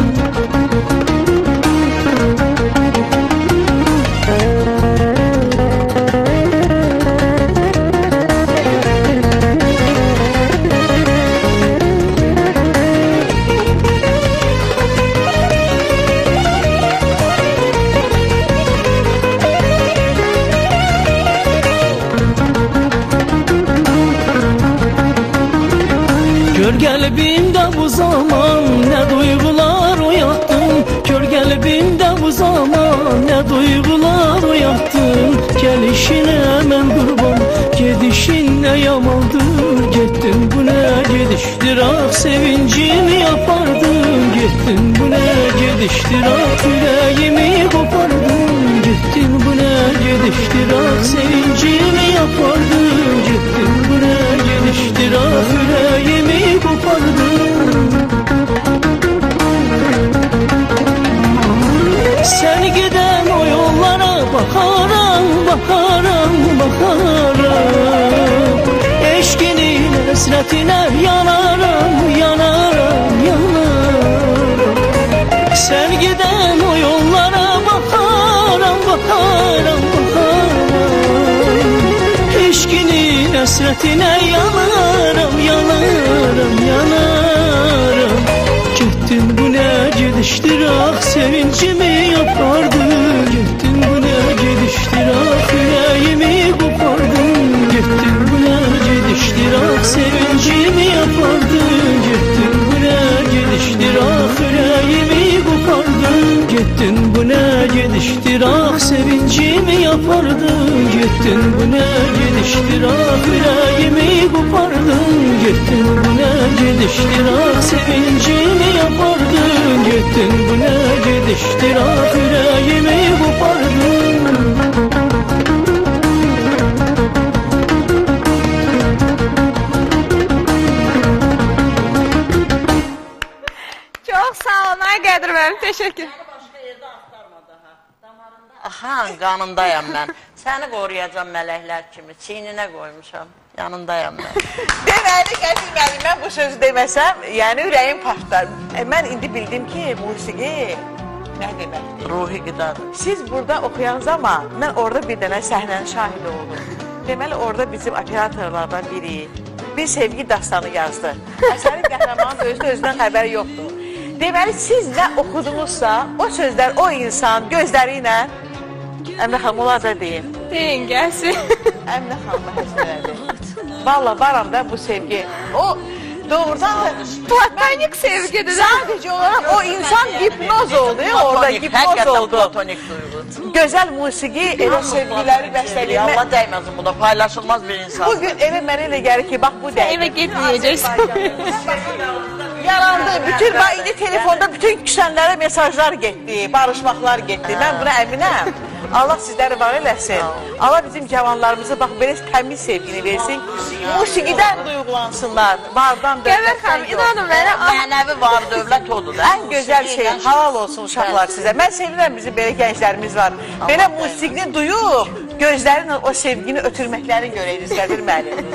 Gör kalbimde bu zaman ne duygular uyattın, gör kalbimde bu zaman ne duygular uyattın, gelişine ben kurban, gidişinle yamaldır, gittin bu ne gidiştir, ah sevincimi yapardın, gittin bu ne gidiştir, ah yüreğimi kopardın, gittin bu ne gidiştir, ah sevincimi yapardın, gittin bu ne gidiştir, ah yüreğimi kopardın. Sen giden o yollara bakaram, bakaram, bakaram, eşkinin hasretine yanaram, yanaram, yanaram. Sen giden o yollara bakaram, bakaram, bakaram, eşkinin hasretine yanaram, yanaram, yanaram. Gittin bu ne gidiştir, ah sevincimi yapardın, gittin bu ne gidiştir, ah yüreğimi kopardın, gittin bu ne gidiştir, ah sevincimi yapardın, gittin bu ne gidiştir, ah yüreğimi kopardın, gittin bu ne gidiştir, ah sevincimi yapardın, gittin bu ne gidiştir, ah yüreğimi kopardın, gittin bu ne gidiştir, ah sevincimi yapardın, gittin bu ne gidiştir, ah yüreğimi kopardın. Çok sağ olun ay Qədir müəllim, teşekkür. Aha, qanındayam mən. Səni qoruyacam mələklər kimi. Çiyninə qoymuşam. Yanındayam mən. Deməli, Qədir müəllim, mən bu sözü deməsəm, yəni ürəyim partlar. E, mən indi bildim ki, musiqi nə deməkdir? Ruhi qidadır. Siz burada oxuyan zaman, mən orada bir dənə səhnənin şahidi oldum. Deməli, orada bizim operatorlardan biri bir sevgi dastanı yazdı. Əsərin qəhrəmanın özü özündən xəbəri yoxdur. Deməli, siz nə oxudunuzsa, o sözlər o insan gözləri ilə Əminə xanım, olar da deyim. Deyin, gəlsin. Əminə xanımı həsr elədi. Valla varam da bu sevgi. O doğrudan da platonik sevgidir. Sadece olarak o insan hipnoz oldu. Orada hipnoz oldu. Platonik duygu. Güzel musiki, elə sevgiləri bəsləyir. Allah dəyməsin, bu da paylaşılmaz bir insan. Bugün elə mənə elə gəlir ki, bax bu dəqiq. Evə getməyəcəksən. Yarandı. Bütün bax indi telefonda bütün küsənlərə mesajlar getdi, barışmaqlar getdi. Mən buna əminəm. Allah sizləri var eləsin. Allah bizim cavanlarımızı bax belə təmiz sevgini versin. Musiqidən duyğulansınlar. Vardan Qəmər xanım, inanın mənə. Mənəvi var, dövlət odur. Ən gözəl şey, halal olsun uşaqlar sizə. Mən sevirəm bizim belə gənclərimiz var. Belə musiqini duyub, gözlərinlə o sevgini ötürməkləri görəyiniz, Qədir müəllim.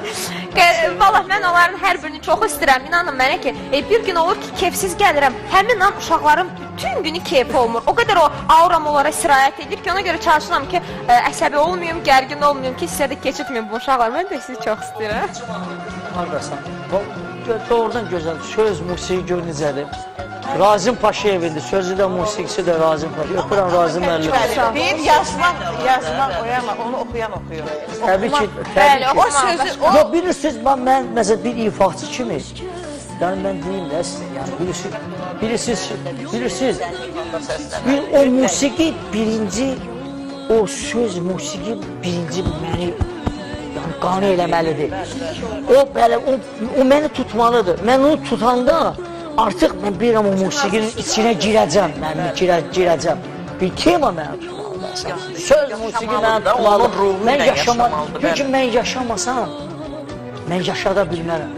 Valla mən onların hər birini çox istəyirəm. İnanın mənə ki, e, bir gün olur ki, keyfsiz gəlirəm. Həmin an uşaqlarım bütün günü keyfi olmur. O qədər o auram onlara sirayət edir ki, ona görə çalışıram ki, ə, əsəbi olmayım, gərgin olmayım ki, sizə də keçirtməyim bu uşaqlar. Mən də sizi çox istəyirəm. Haradasan? Doğrudan gözəl. Söz, musiqi gör necədir. Razim Paşayevindir. Sözü də, musiqisi də Razim Paşayev. Öpürəm Razim müəllim. Deyib yazmaq, yazmaq oyama, onu oxuyan oxuyur. Təbii ki, Bəli, o sözü... Yox, bilirsiniz, mən məsələn bir ifaçı kimi, yəni mən deyim də sizə, yəni bilirsiniz, bilirsiniz, bilirsiniz, bir, o musiqi birinci, o söz, musiqi birinci məni yəni qane eləməlidir. O, belə, o, o məni tutmalıdır. Mən onu tutanda artıq mən bilirəm o musiqinin içinə girəcəm, mən girə, girəcəm. Bir tema mənə tutmalıdır. Söz, musiqi mənə tutmalıdır. Mən yaşamalıdır. Çünki mən yaşamasam, mən yaşada bilmərəm.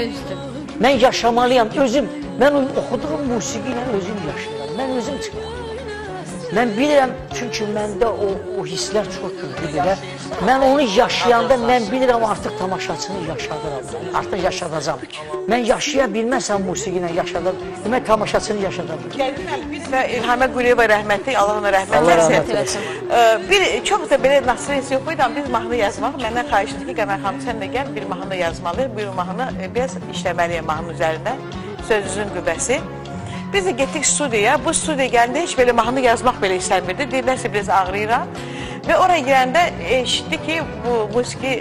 Mən yaşamalıyam, özüm, mən oxuduğum musiqi ilə özüm yaşayıram, mən özüm çıxıram. Mən bilirəm, çünki məndə o, o hisslər çox güclüdür. Mən onu yaşayanda mən bilirəm artıq tamaşaçını yaşadıram, artıq yaşadacam. Mən yaşaya bilməsəm musiqi ilə yaşadım, demək tamaşaçını yaşadım. Biz və İlhamə Quliyeva rəhmətli, Allah ona rəhmət eləsin. Bir, çox da belə nasırəsi yox idi, amma biz mahnı yazmaq, məndən xahiş etdik ki, Qəmər xanım, sən də gəl, bir mahnı yazmalıyıq, bir mahnı, biraz işləməliyəm mahnı üzərində, sözünün qübəsi. Biz də getdik studiyaya, bu studiyaya gələndə heç belə mahnı yazmaq belə istəmirdi, deyirlərsə biraz ağrıyıram. Və oraya girəndə eşitdi ki, bu musiqi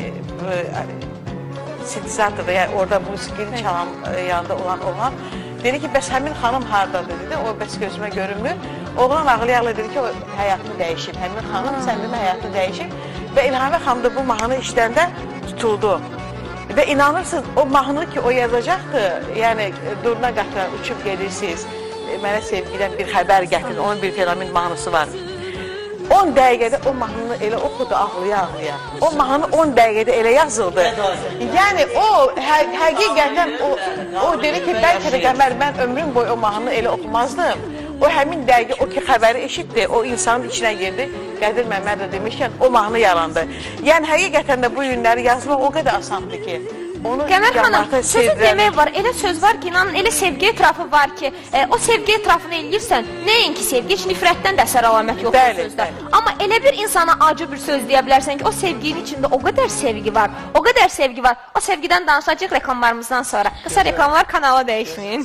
sintezatorda, yəni orada musiqini çalan yanında olan oğlan, dedi ki, bəs həmin xanım haradadır, dedi, o bəs gözümə görünmür. Oğlan ağlayaqla dedi ki, o həyatını dəyişib, həmin xanım sənin həyatını dəyişib və İlhamə xanım da bu mahnı işləndə tutuldu. Və inanırsınız, o mahnı ki, o yazacaqdı, yəni durna qatıran, uçub gelirsiniz, mənə sevgidən bir xəbər gətirin, onun bir fenomen mahnısı var. on dəqiqədə o mahnını elə oxudu, ağlaya-ağlaya. O mahnı on dəqiqədə elə yazıldı. Yəni o, hə, həqiqətən o, o dedi ki, bəlkə də Qəmər, mən ömrüm boyu o mahnını elə oxumazdım. O həmin dəqiqə, o ki, xəbəri eşitdi, o insanın içinə girdi. Qədir Məmməd də demişkən, o mahnı yarandı. Yəni, həqiqətən də bu günləri yazmaq o qədər asandır ki, Qəmər xanım, sözü demək var, elə söz var ki, inanın, elə sevgi etrafı var ki, e, o sevgi etrafını eləyirsən, nəinki sevgi, heç nifrətdən də əsər əlamət yoxdur sözdə. Amma elə bir insana acı bir söz deyə bilərsən ki, o sevginin içində o qədər sevgi var, o qədər sevgi var. O sevgidən danışacaq reklamlarımızdan sonra. Qısa reklamlar, kanala dəyişməyin.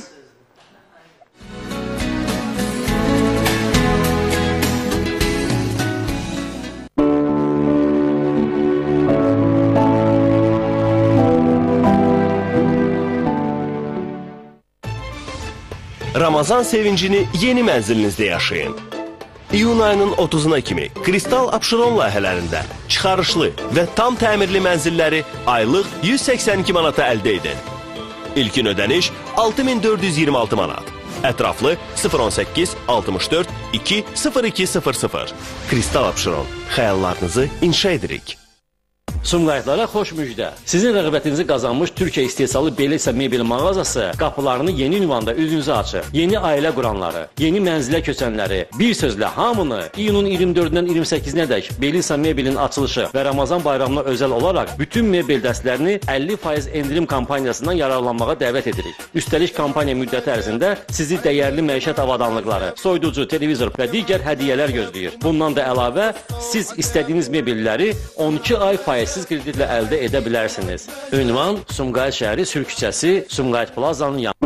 Ramazan sevincini yeni mənzilinizdə yaşayın. İyun ayının otuzuna kimi Kristal Abşeron layihələrində çıxarışlı və tam təmirli mənzilləri aylıq yüz səksən iki manata əldə edin. İlkin ödəniş altı min dörd yüz iyirmi altı manat. Ətraflı sıfır on səkkiz altmış dörd iki sıfır iki sıfır sıfır. Kristal Abşeron, xəyallarınızı inşa edirik. Sumqayıtlara xoş müjdə. Sizin rəğbətinizi qazanmış Türkiyə istehsalı Belisa mebel mağazası qapılarını yeni ünvanda üzünüzə açır. Yeni ailə quranları, yeni mənzilə köçənləri, bir sözlə hamını iyunun iyirmi dördündən iyirmi səkkizinə dək Belisa mebelin açılışı və Ramazan bayramına özəl olaraq bütün mebel dəstlərini əlli faiz endirim kampaniyasından yararlanmağa dəvət edirik. Üstəlik kampaniya müddəti ərzində sizi dəyərli məişət avadanlıqları, soyuducu, televizor və digər hədiyyələr gözləyir. Bundan da əlavə siz istədiyiniz mebelləri on iki ay faizsiz kreditlə əldə edə bilərsiniz. Ünvan Sumqayıt şəhəri Sülh küçəsi, Sumqayıt Plazanın yanı.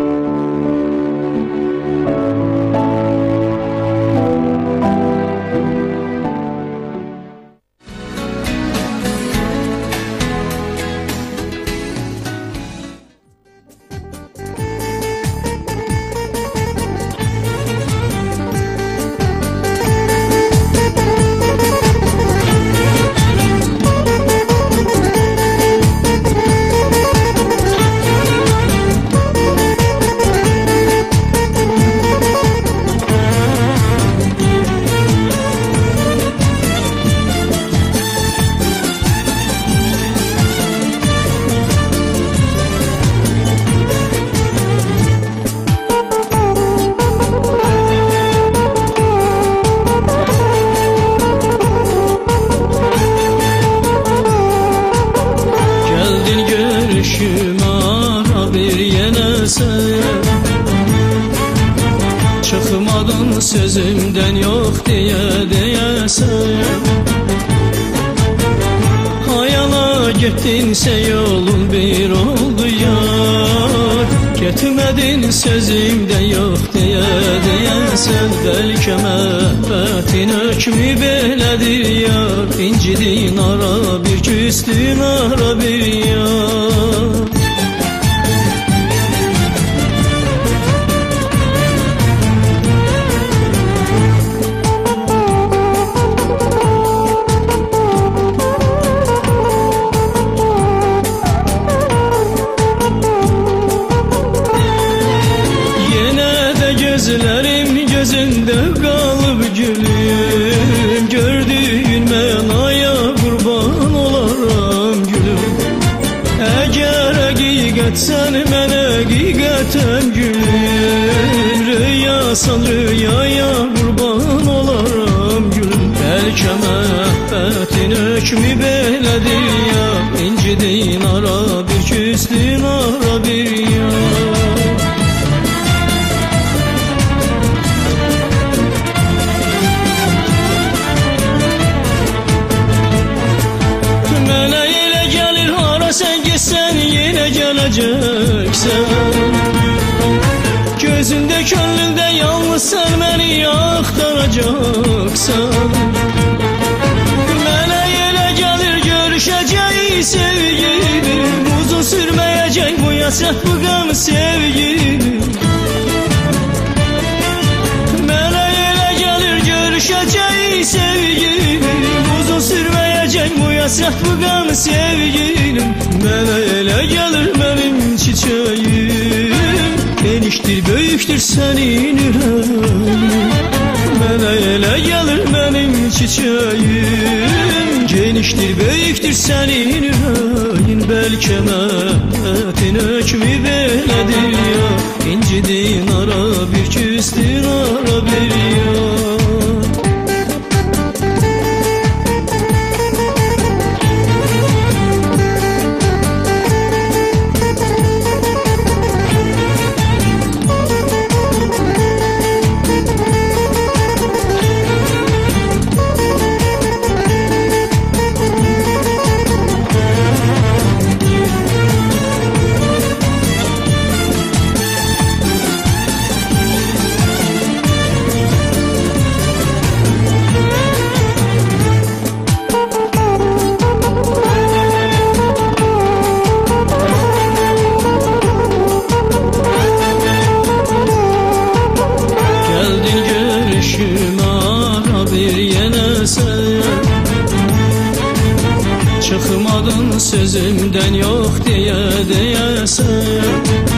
gelişim ara bir yenə sən. Çıxmadın sözümdən yox deyə deyəsən. Hayala getdinsə yolun bir oldu yar. Getmədin sözümdə yox deyə deyəsən. Bəlkə məhbətin hökmü belədir yar. İncidin ara bir küstün ara bir yar. Gözlerim gözündə qalıb gülüm. Gördüyün mənaya qurban olaram gülüm. Əgər həqiqətsən mən həqiqətəm gülüm. Rüyasan rüyaya qurban olaram gülüm. Bəlkə məhbətin hökmü belədir ya. İncidin ara bir küstün ara bir ya. Sen gitsen yine geleceksen. Gözünde gönlünde yalnız sen beni aktaracaksan. Mənə elə gelir görüşeceğiz sevgilim. Uzun sürmeyecek bu yaşat bu gam sevgilim. Mənə elə gelir görüşeceğiz sevgilim. Uzun sürmeyecek bu yaşat bu gam sevgilim. Mənə elə gəlir mənim çiçəyim. Genişdir, böyükdür sənin ürəyin. Mənə elə gəlir mənim çiçəyim. Genişdir, böyükdür sənin ürəyin. Bəlkə məhbətin hökmü belədir ya. İncidin ara bir küstün ara bir ya. Çıxmadın sözümdən yox deyə deyəsən.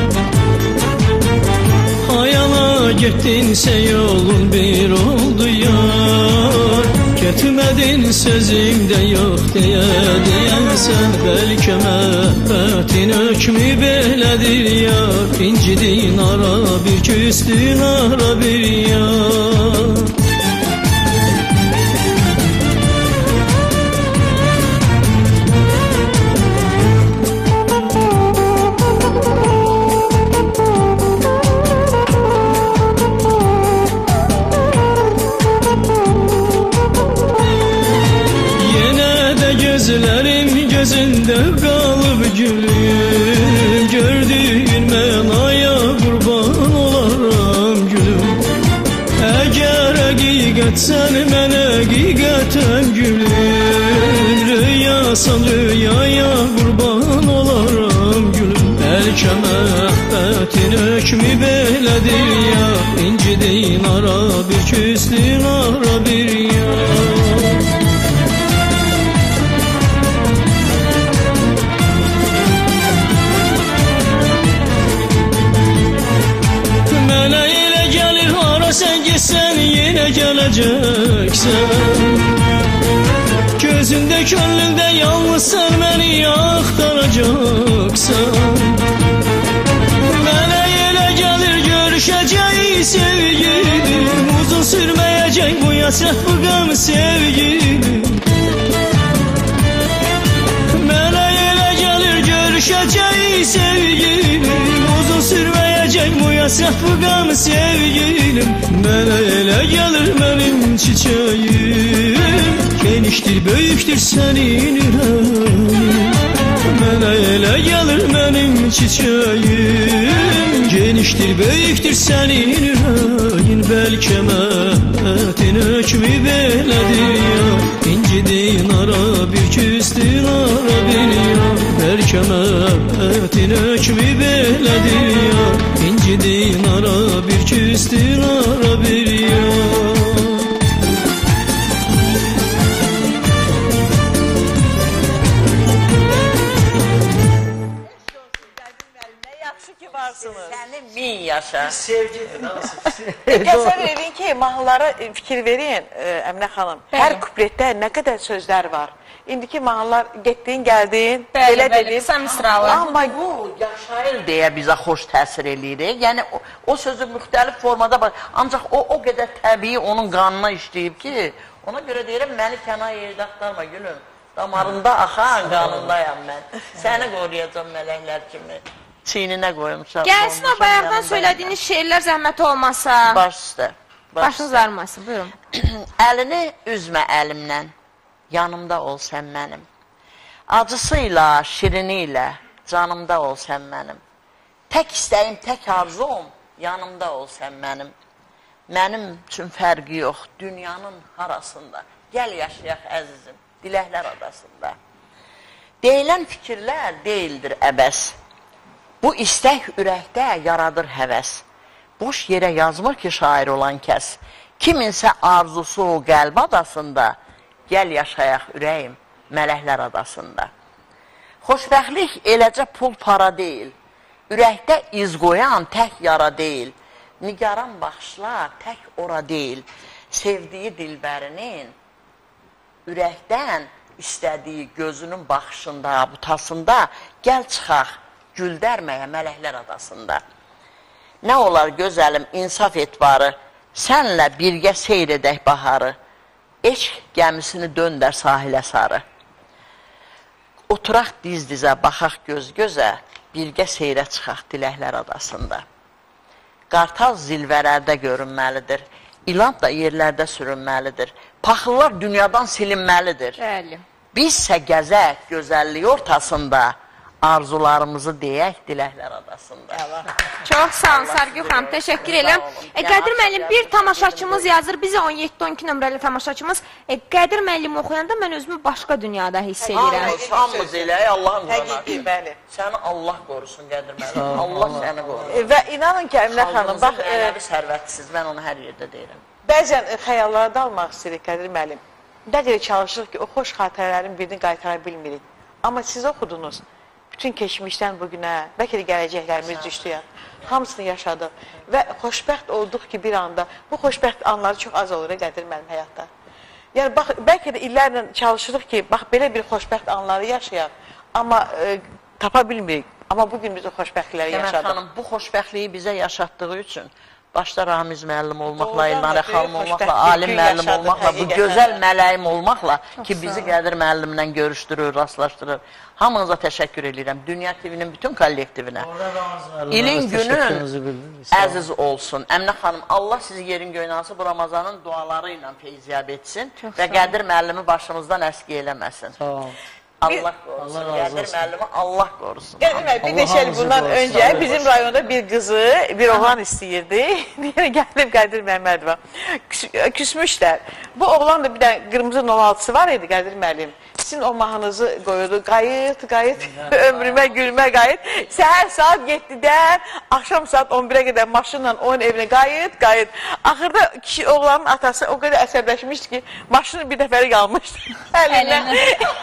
Hayala getdinsə yolun bir oldu yar. Getmədin sözümdə yox deyə deyəsən. Bəlkə məhbətin hökmü belədir yar. İncidin ara bir küstün ara bir yar. Gözlerim gözündə qalıb gülüm. Gördüyün mənaya qurban olaram gülüm. Əgər həqiqətsən mən həqiqətəm gülüm. Rüyasan rüyaya qurban olaram gülüm. Bəlkə məhbətin hökmü belədir ya. İncidin ara bir küstün ara bir ya. Sen gitsen yine geleceksen. Gözünde gönlünde yalnız sen beni aktaracaksan. Mənə elə gelir görüşeceğiz sevgilim. Uzun sürmeyecek bu yaşat bu gam sevgilim. Mənə elə gelir görüşeceğiz sevgilim, uzun sürmeyecek bu yasak bu qan sevgilim. Mənə elə gəlir mənim çiçəyim, genişdir, böyükdür sənin ürəyin. Mənə elə gəlir mənim çiçəyim, genişdir, böyükdür sənin ürəyin. Bəlkə mətin hökmü belədir ya, incidin ara bir küstün ara beni ya. Bəlkə mətin hökmü belədir ya, incidin ara bir küstün ara bir ya. Sənin min yaşa. Sevgidir. Qəsər edin ki, mahnılara fikir verin, Əminə xanım. Hər kupletdə nə qədər sözlər var. İndiki mahnılar getdin, gəldin, belə dedin. Qısa misralı. Amma bu yaşayır deyə bizə xoş təsir eləyir. Yəni o, o sözü müxtəlif formada var. Ancaq o o qədər təbii onun qanına işləyib ki, ona görə deyirəm, məni kənar yerdə axtarma gülüm. Damarında axan qanındayam mən. Səni qoruyacam mələklər kimi. Çiyninə qoymuşam. Gəlsin o bayaqdan söylədiyiniz şeirlər zəhmət olmasa. Baş üstə. Başınız ağrımasın, buyurun. Əlini üzmə əlimdən, yanımda ol sən mənim. Acısıyla, şirini ilə, canımda ol sən mənim. Tək istəyim, tək arzum, yanımda ol sən mənim. Mənim üçün fərqi yox, dünyanın harasında. Gəl yaşayaq əzizim, diləklər adasında. Deyilən fikirlər deyildir əbəs. Bu istək ürəkdə yaradır həvəs. Boş yerə yazmır ki şair olan kəs. Kiminsə arzusu qəlb adasında, gəl yaşayaq ürəyim mələklər adasında. Xoşbəxtlik eləcə pul para deyil. Ürəkdə iz qoyan tək yara deyil. Nigaran baxışlar tək ora deyil. Sevdiyi dilbərinin ürəkdən istədiyi gözünün baxışında, butasında gəl çıxaq. Güldərməyə mələklər adasında. Nə olar gözəlim, insaf et barı, sənlə birgə seyr edək baharı, eşq gəmisini döndər sahilə sarı. Oturaq diz-dizə, baxaq göz-gözə, birgə seyrə çıxaq diləklər adasında. Qartal zilvələrdə görünməlidir, ilan da yerlərdə sürünməlidir, paxıllar dünyadan silinməlidir. Bəli. Bizsə gəzək gözəlliyi ortasında, arzularımızı deyək diləklər adasında. Çox sağ olun Sərgül xanım, təşəkkür edirəm. E, Qədir müəllim, bir tamaşaçımız yazır, bizə on yeddi on iki nömrəli tamaşaçımız. E, Qədir müəllim oxuyanda mən özümü başqa dünyada hiss edirəm. Hamımız eləyək, Allahın Həqiqi, bəli. Səni Allah qorusun Qədir müəllim, Allah səni qorusun. Və inanın ki, Əminə xanım, bax... Ələvi sərvətsiz, mən onu hər yerdə deyirəm. Bəzən xəyallara dalmaq istəyirik Qədir müəllim. Nə qədər çalışırıq ki, o xoş xatirələrin birini qaytara bilmirik. Amma siz oxudunuz. Bütün keçmişdən bugünə, bəlkə də gələcəklərimiz düşdü ya, hamısını yaşadıq və xoşbəxt olduq ki, bir anda bu xoşbəxt anları çox az olur, Qədir mənim həyatda. Yəni, bax, bəlkə də illərlə çalışırıq ki, bax, belə bir xoşbəxt anları yaşayaq, amma e, tapa bilmirik. Amma bugün biz o xoşbəxtlikləri yaşadıq. Demək xanım, bu xoşbəxtliyi bizə yaşatdığı üçün başda Ramiz müəllim olmaqla, İlnarə xanım olmaqla, Alim müəllim olmaqla, bu gözəl mələyim olmaqla ki, bizi Qədir müəllimlə görüşdürür, rastlaşdırır. Hamınıza təşəkkür edirəm. Dünya T V-nin bütün kollektivinə. İlin günün əziz olsun. Əminə xanım, Allah sizi yerin göynası bu Ramazanın duaları ilə feyziyab etsin və Qədir müəllimi başımızdan əski eləməsin. Allah qorusun, Qədir müəllimi Allah qorusun. Qədir müəllim, bir deşəli bundan öncə bizim rayonda bir qızı, bir oğlan istəyirdi. Gəlib Qədir Məmmədova. Küsmüşlər. Bu oğlan da bir də qırmızı nol altısı var idi Qədir müəllim. Sizin o mahnınızı qoyurdu. Qayıt, qayıt, ömrümə gülmə qayıt. Səhər saat yeddidən, axşam saat on birə qədər maşınla onun evinə qayıt, qayıt. Axırda kişi, oğlanın atası o qədər əsəbləşmişdi ki, maşını bir dəfəlik almışdı əlindən.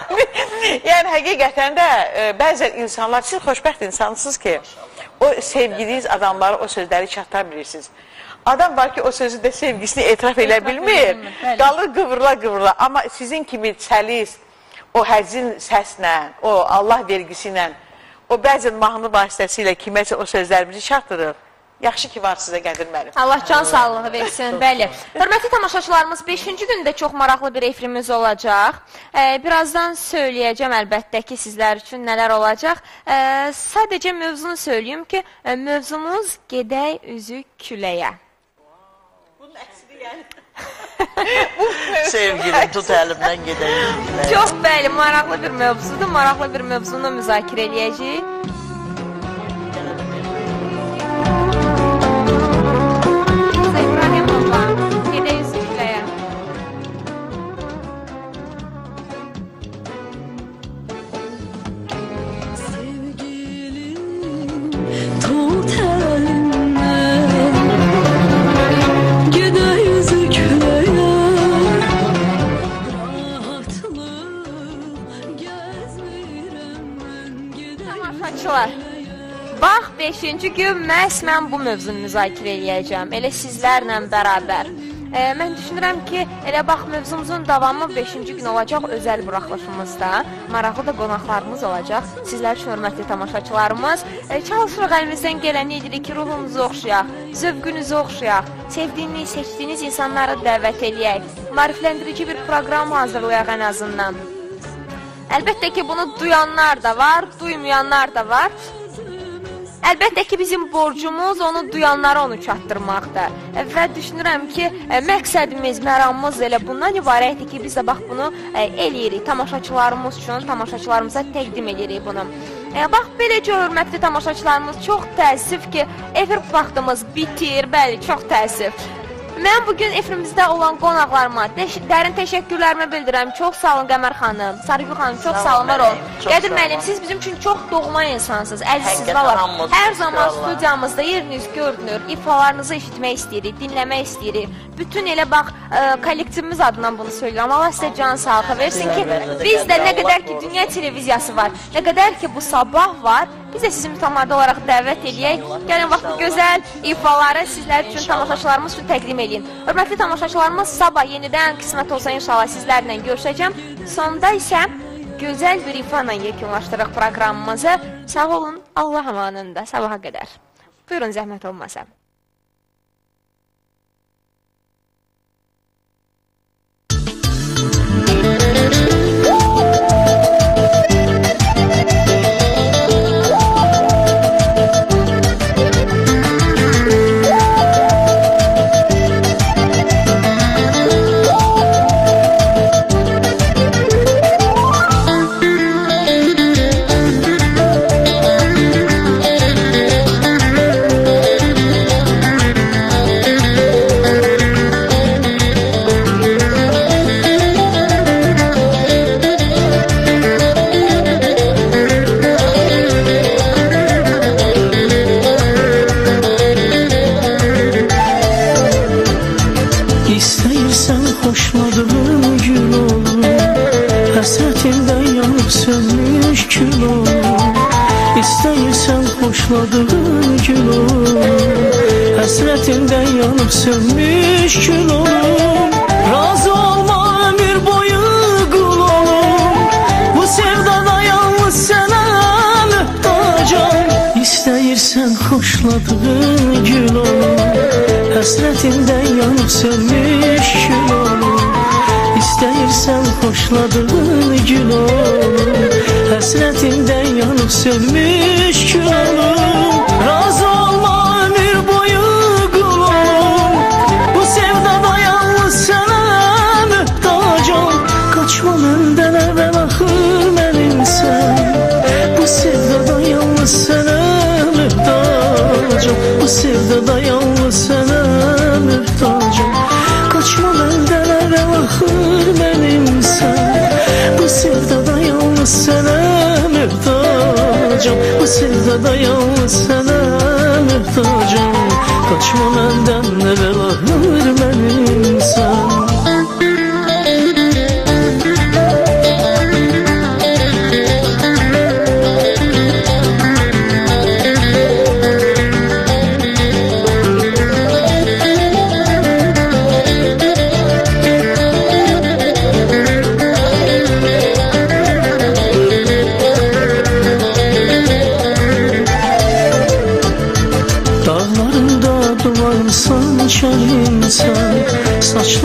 Yəni, həqiqətən də e, bəzən insanlar, siz xoşbəxt insansınız ki, o sevgiliyiz adamları, o sözləri çatdıra bilirsiniz. Adam var ki, o sözü də sevgisini etiraf elə bilmir, qalır qıvrıla qıvrıla. Amma sizin kimi səlis, o həzin səslə, o Allah vergisi ilə, o bəzən mahnı vasitəsilə kiməsə o sözlərimizi çatdırır. Yaxşı ki var sizə Qədir müəllim. Allah can sağlığı versin, bəli. Hörmətli tamaşaçılarımız, beşinci gündə çox maraqlı bir efirimiz olacaq. Ee, birazdan söyləyəcəm əlbəttə ki, sizlər üçün nələr olacaq. Ee, sadəcə mövzunu söyləyim ki, e, mövzumuz gedək üzü küləyə. Bunun əksini yəni. Sevgilim, tut əlimdən gedək üzü küləyə. Çox bəli, maraqlı bir mövzudur. Maraqlı bir mövzunu müzakirə eləyəcəyik. Bax, beşinci gün məhz mən bu mövzunu müzakirə eləyəcəm, elə sizlərlə bərabər. E, mən düşünürəm ki, elə bax, mövzumuzun davamı beşinci gün olacaq özəl buraxılışımızda. Maraqlı da qonaqlarımız olacaq. Sizlər üçün hörmətli tamaşaçılarımız. E, çalışırıq əlimizdən gələni edirik ki, ruhunuzu oxşayaq, zövqünüzü oxşayaq, sevdiyiniz, seçdiyiniz insanları dəvət eləyək, marifləndirici bir proqram hazırlayaq ən azından. Əlbəttə ki, bunu duyanlar da var, duymayanlar da var. Əlbəttə ki, bizim borcumuz onu duyanlara onu çatdırmaqdır. Və düşünürəm ki, məqsədimiz, məramımız elə bundan ibarətdir ki, biz də bax bunu eləyirik. Tamaşaçılarımız üçün, tamaşaçılarımıza təqdim edirik bunu. Bax, beləcə hörmətli tamaşaçılarımız, çox təəssüf ki, efir vaxtımız bitir, bəli, çox təəssüf. Mən bugün efirimizdə olan qonaqlarıma dərin təşəkkürlərimi bildirəm. Çox sağ olun Qəmər xanım, Sarıgül xanım, çox sağ olun, var olun. Qədir müəllim, siz bizim üçün çox doğma insansınız, əzizsiz, valla. Hər zaman studiyamızda yeriniz görünür, ifalarınızı eşitmək istəyirik, dinləmək istəyirik. Bütün elə bax, kollektivimiz adından bunu söyləyirəm. Allah sizə can sağlığı versin ki, bizdə nə qədər ki, dünya televiziyası var, nə qədər ki, bu sabah var, biz də sizi mütəmadi olaraq dəvət edəyək. Gəlin, bax, bu gözəl ifaları sizlər üçün, tamaşaçılarımız üçün təqdim edin. Hörmətli tamaşaçılarımız, sabah yenidən qismət olsa inşallah sizlərlə görüşəcəm. Sonda isə gözəl bir ifa ilə yekunlaşdırıq proqramımızı. Sağ olun, Allah amanında, sabaha qədər. Buyurun, zəhmət olmasa. Xoşladığın gün olum, həsrətindən yanıb sönmüş gün olum. Razı olma ömür boyu qul olum, bu sevdada yalnız sənə mühtacam. İstəyirsən xoşladığın gün olum, həsrətindən yanıb sönmüş gün olum. İstəyirsən xoşladığın gün olum, həsrətindən yanıb sönmüş gün olum. Razı olma ömür boyu qul olum, bu sevdada yalnız sənə mühtacam. Qaçma məndən əvvəl axır mənimsən, bu sevdada yalnız sənə mühtacam. Bu sevdada yalnız sənə mühtacam. Qaçma məndən əvvəl axır mənimsən, bu sevdada yalnız sənə mühtacam. Bu sevdada yalnız sənə mühtacam. Qaçma məndən əvvəl axır mənimsən.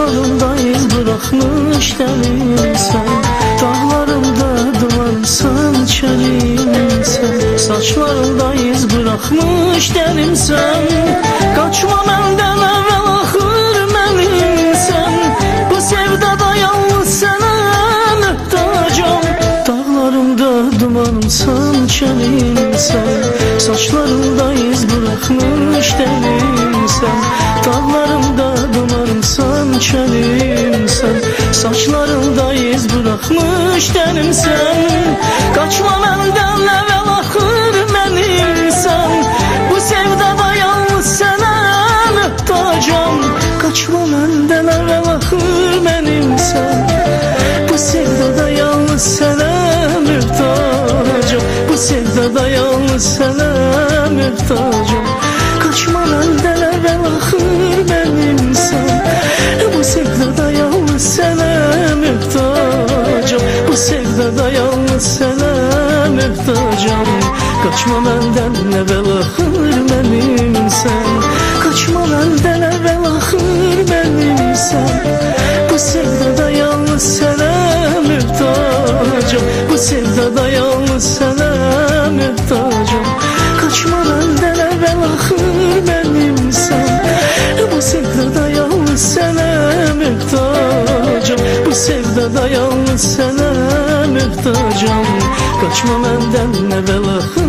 Saçlarımda iz bırakmış dəlimsən, dağlarımda dumansan çəlimsən. Saçlarımda iz bırakmış dəlimsən, qaçma məndən əvvəl axır mənimsən. Bu sevdada yalnız sənə möhtacam, dağlarımda dumansan çəlimsən. Saçlarımda iz bırakmış dəlimsən, dağlarımda dumansan çəlimsən. Saçlarımda iz bırakmış dəlimsən, qaçma məndən əvvəl axır mənimsən. Bu sevdada yalnız sənə möhtacam, qaçma məndən əvvəl axır mənimsən. Bu sevdada yalnız sənə möhtacam, bu sevdada yalnız sənə möhtacam. Qaçma məndən əvvəl axır mənimsən. Bu sevdada yalnız sənə möhtacam, bu sevdada yalnız sənə möhtacam. Qaçma məndən əvvəl axır mənimsən. Qaçma məndən əvvəl axır mənimsən. Bu sevdada yalnız sənə möhtacam, bu sevdada yalnız sənə möhtacam. Qaçma məndən əvvəl axır mənimsən. Bu sevdada yalnız sənə möhtacam, bu sevdada yalnız sənə möhtacam. Qaçma məndən əvvəl axır